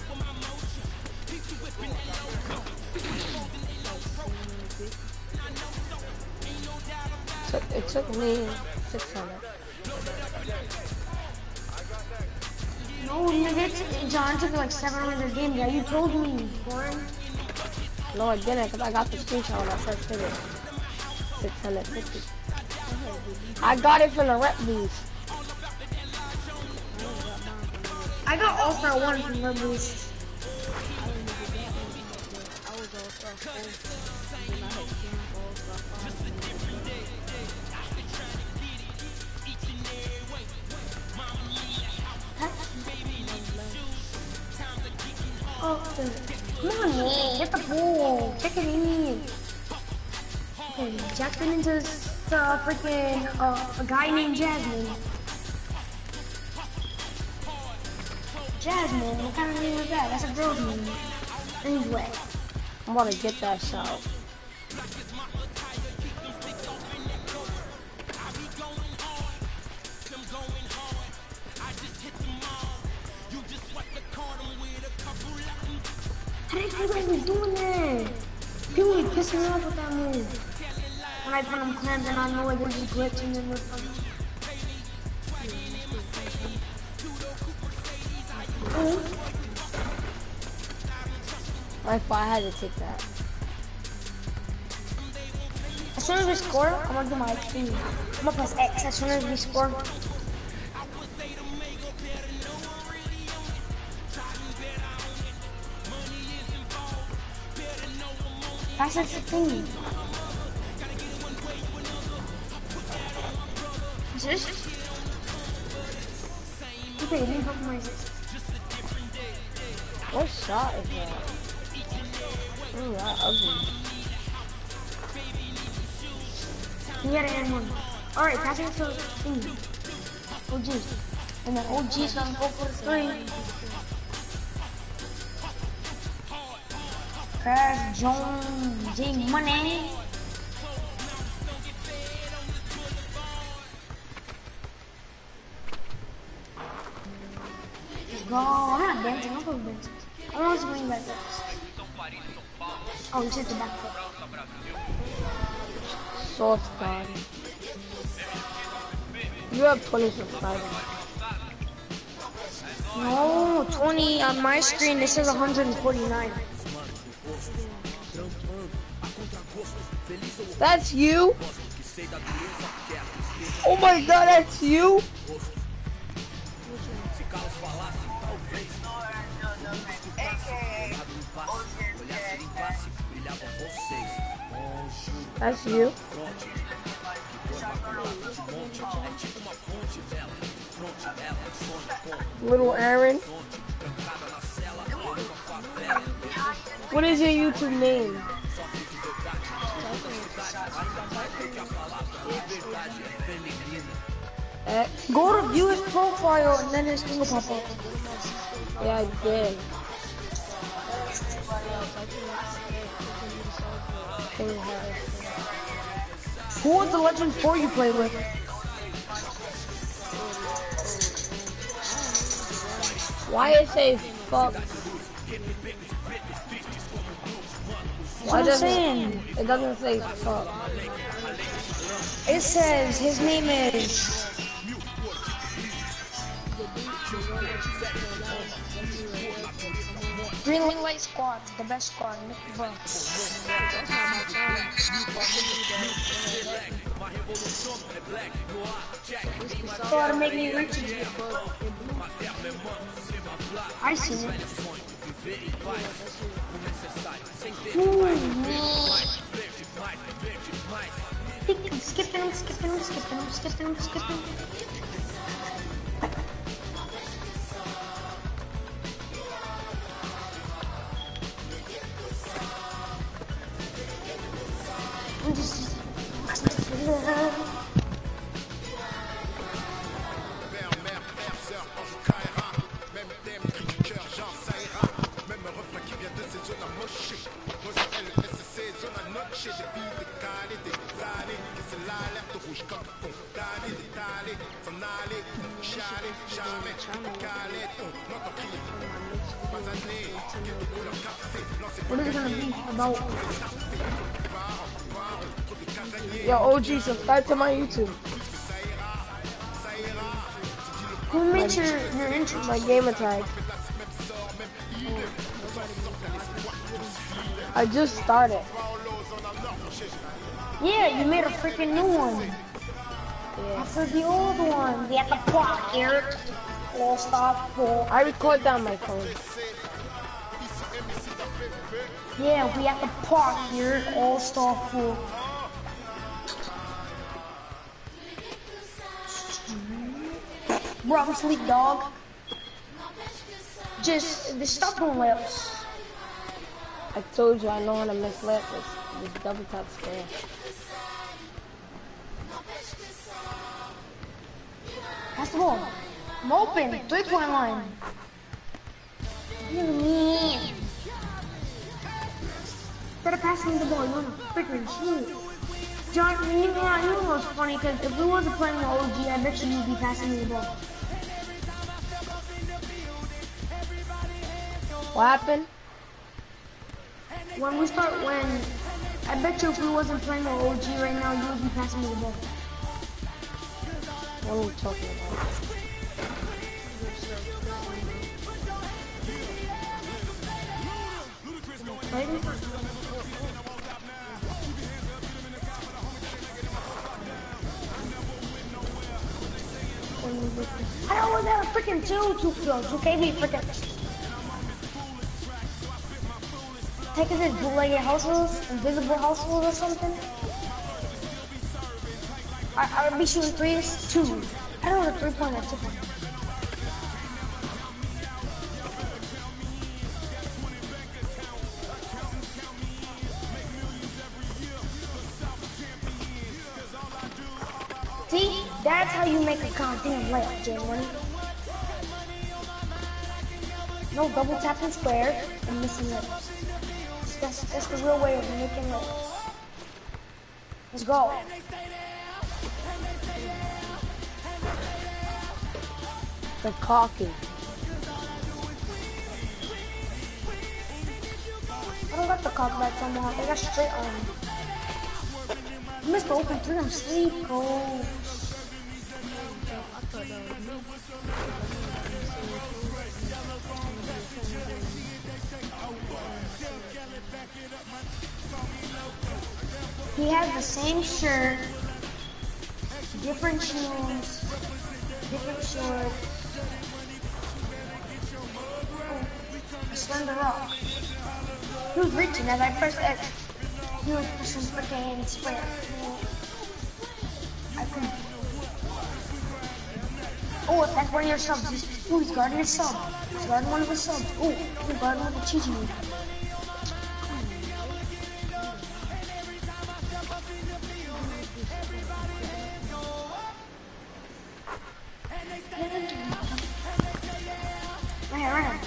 So it took me six hundred. No, nigga, it- John took like seven hundred games. Yeah, you told me, Warren. No, I didn't, because I got the screenshot when I first did it. six hundred fifty. I got it from the rep boost. I got All Star one from Red Boost. I didn't even get that one, but I was all star four. And then I had Cam for all star five. Oh, come on, man, get the ball. Check it in. Okay, Jackson into uh, freaking uh, a guy named Jasmine. Jasmine, what kind of name is that? That's a girl's name. Anyway. I'm gonna get that shot. How did you guys be doing that? People be pissing me off with that move. When I put them clams and I know like they're just glitching and they're funny. My fault, I had to take that. As soon as we score, I'm gonna do my thing. I'm gonna press X as soon as we score. That's the thing. Assist? Okay, let me help my assist. What shot is that? Ooh, that ugly. You gotta end one. Alright, pass it to thingy. O G. And then O G's gonna go for the three. Crash Jones, J Money. Go. I'm not dancing, I'm going dancing. I want to bring back this. Oh, you said the back foot. Sauce God. You have twenty subscribers. No, twenty on my screen. This is one hundred forty-nine. That's you? Oh my god, that's you? That's you? Little Aaron? What is your YouTube name? X? Go to view his profile and then his thing will pop up. Yeah, I did. Who was the Legend four you played with? Why it say fuck? Why I'm doesn't saying. it doesn't say fuck? It says his name is. Green Light Squad, the best squad. Bro. That's not my phone. So to make me rich. I see it. Ooh, I'm skipping, I'm skipping, I'm skipping, I'm skipping, I'm skipping. I'm just... What is it gonna be about? Yo, O G, subscribe to my YouTube. Who makes your, your intro? My gamer tag. I just started. Yeah, you made a freaking new one. Yeah. After the old one. We have to block Eric. All stop full. I record that on my phone. Yeah, we have to park here. All stop full. Bro, I'm asleep, dog. Just, the stuff on lips. I told you I know how to miss left with this double tap square. Pass the ball. I'm open. Three point line. Look at me. Better pass me the ball. You wanna freaking shoot. John, you know, you know what's funny? Because if we wasn't playing the O G, I bet you you'd be passing me the ball. What happened? When we start, when, I bet you if we wasn't playing the O G right now, you would be passing me the ball. What are we talking about? I always have a freaking two, two, yo, two K B freaking. Take us as bootlegged house rules, invisible house rules or something. I, I would be shooting threes, two. I don't know the three pointer, two pointer. See, that's how you make a goddamn layup, J Money. No double tapping square and missing layups. That's, that's the real way of making layups. Let's go. The cocky. I don't got the cock back somehow. I got straight on. I missed the open three. I'm sleep, coach. He has the same shirt, different shoes, different shorts. Oh, a slender rock. He was reaching as I pressed X. He was pushing freaking square. I couldn't. Oh, that's one of your subs. He's, oh, he's guarding his sub. He's guarding one of his subs. Oh, he's guarding one of the cheating me. Right, right.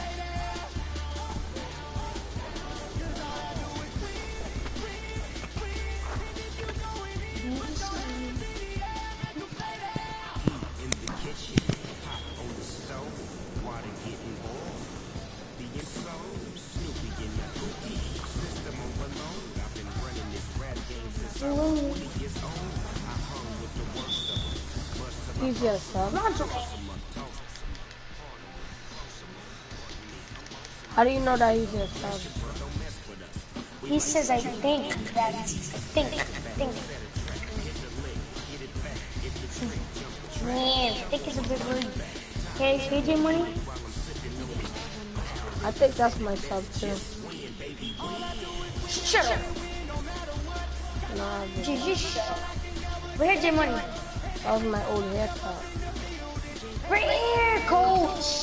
He's just sub. Not okay. How do you know that he's a sub? He says, I think that, I think, think. Man, think is a big word. Okay, K J Money? I think that's my sub too. Shut up. Nah, but G G, shut up. Right here, J Money. that was my old haircut. Right here, coach.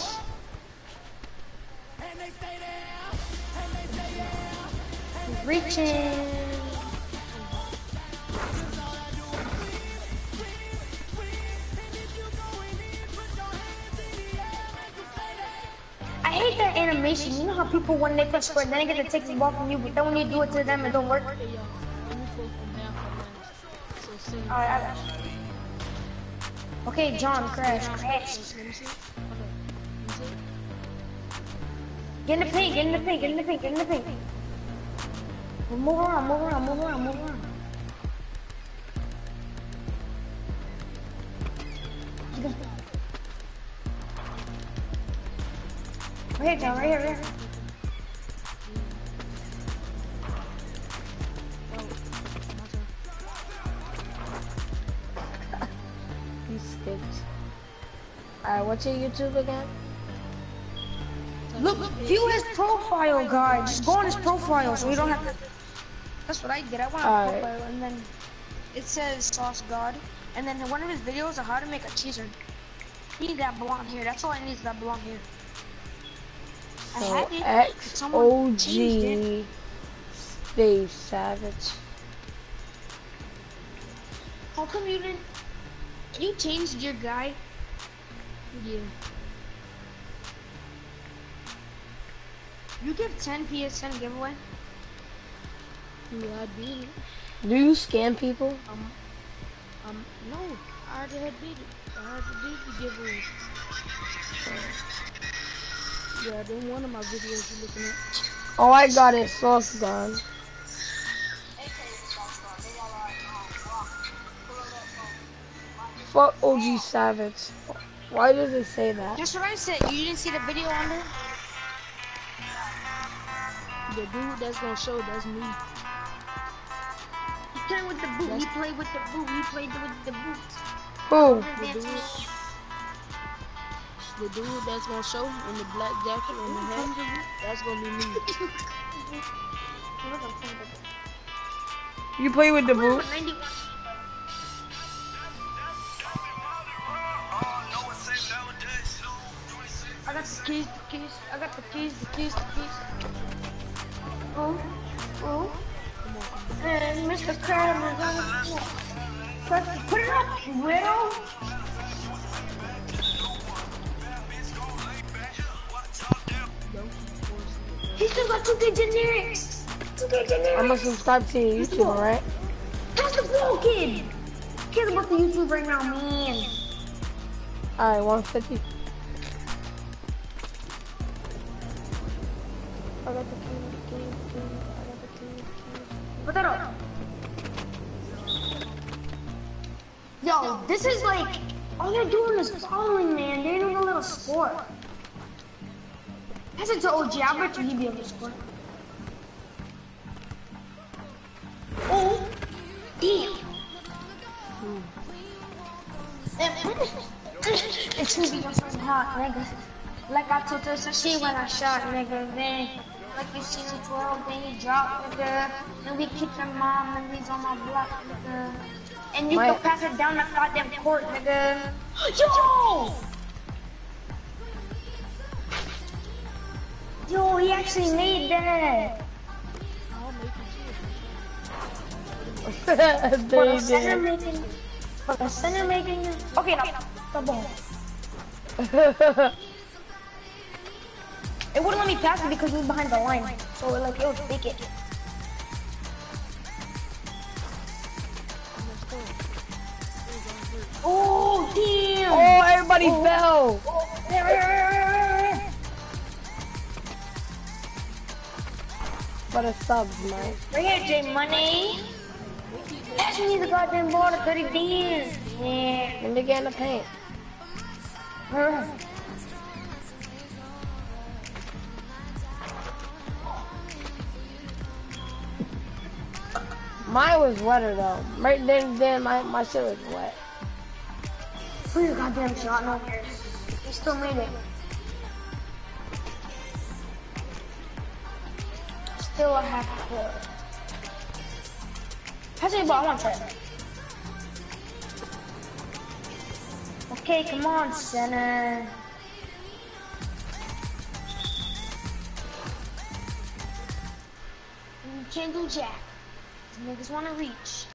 Reaching. I hate that animation. You know how people, when they press square, then they get to take the ball from you, but then when you do it to them, it don't work. Hey, yo, let me play from half a lens. So send me. Alright, I got you. Okay, John, crash, crash. Let me see. Okay. Let me see. Get in the paint, get in the paint, get in the paint, get in the paint. Move around, move around, move around, move around. Right here, John, right here, right here. He skipped. Alright, what's your YouTube again? Look, view his profile, guys. Just go on his profile so we don't have to. That's what I did. I went on Alright. profile and then it says Sauce God. And then one of his videos on how to make a cheeser. He needs that blonde hair. That's all I need is that blonde hair. I So had it. X Someone O changed G Space Savage. How come you didn't? You changed your guy? Yeah. You give ten P S N giveaway? Yeah, I did. Do you scam people? Um, um, no. I already had did it. I already did the giveaway. Yeah, then one of my videos you're looking at. Oh, I got it. Sauce gone. Fuck O G Savage. Why does it say that? Just what I said. You didn't see the video on there? The dude that's gonna show, that's me. He played with the boot. He played with the boot. He played with the boots. Who? The dude, the dude that's gonna show in the black jacket and the hat, that's gonna be me. You play with the boot? I got the keys, the keys. I got the keys, the keys, the keys. Oh, oh. And Mister Crab is on the floor. Put it up, widow. He still got two K generics. two K generics. I'm gonna subscribe to your YouTube, alright? Pass the ball, kid. Care about the YouTube right now, man. Alright, one fifty. I got the key, the key, the key. I got the key, the key. Put that up. Yo, this is like, all they're doing is following, man. They're doing a little sport. Pass it to O G. I bet you he'd be able to score. Oh, damn. It's gonna be something hot, nigga. Like I told her, she when I shot, nigga. Then, like you see me twelve, then you drop, nigga. Then we kick your mom, and he's on my block, nigga. And you My- can pass it down the goddamn court, nigga. Yo! Yo, he actually made that. I'll make it For They the center did. making, for the center making. Okay, now the ball. It wouldn't let me pass it because he was behind the line, so it, like it would fake it. Oh damn! Oh, everybody Oh. fell. Oh, right, right, right, right, right, right. For the subs, man. Right here, J Money. Pass me the goddamn ball to thirty D's. Yeah. Let me get in the paint. Alright. Mine was wetter though. Right then, then my my shit was wet. Please, goddamn shot, no cares. You still made it. Still a half a quarter. Pass me the ball, I want to try it. Okay, come on, center. You can't do jack. Niggas wanna reach.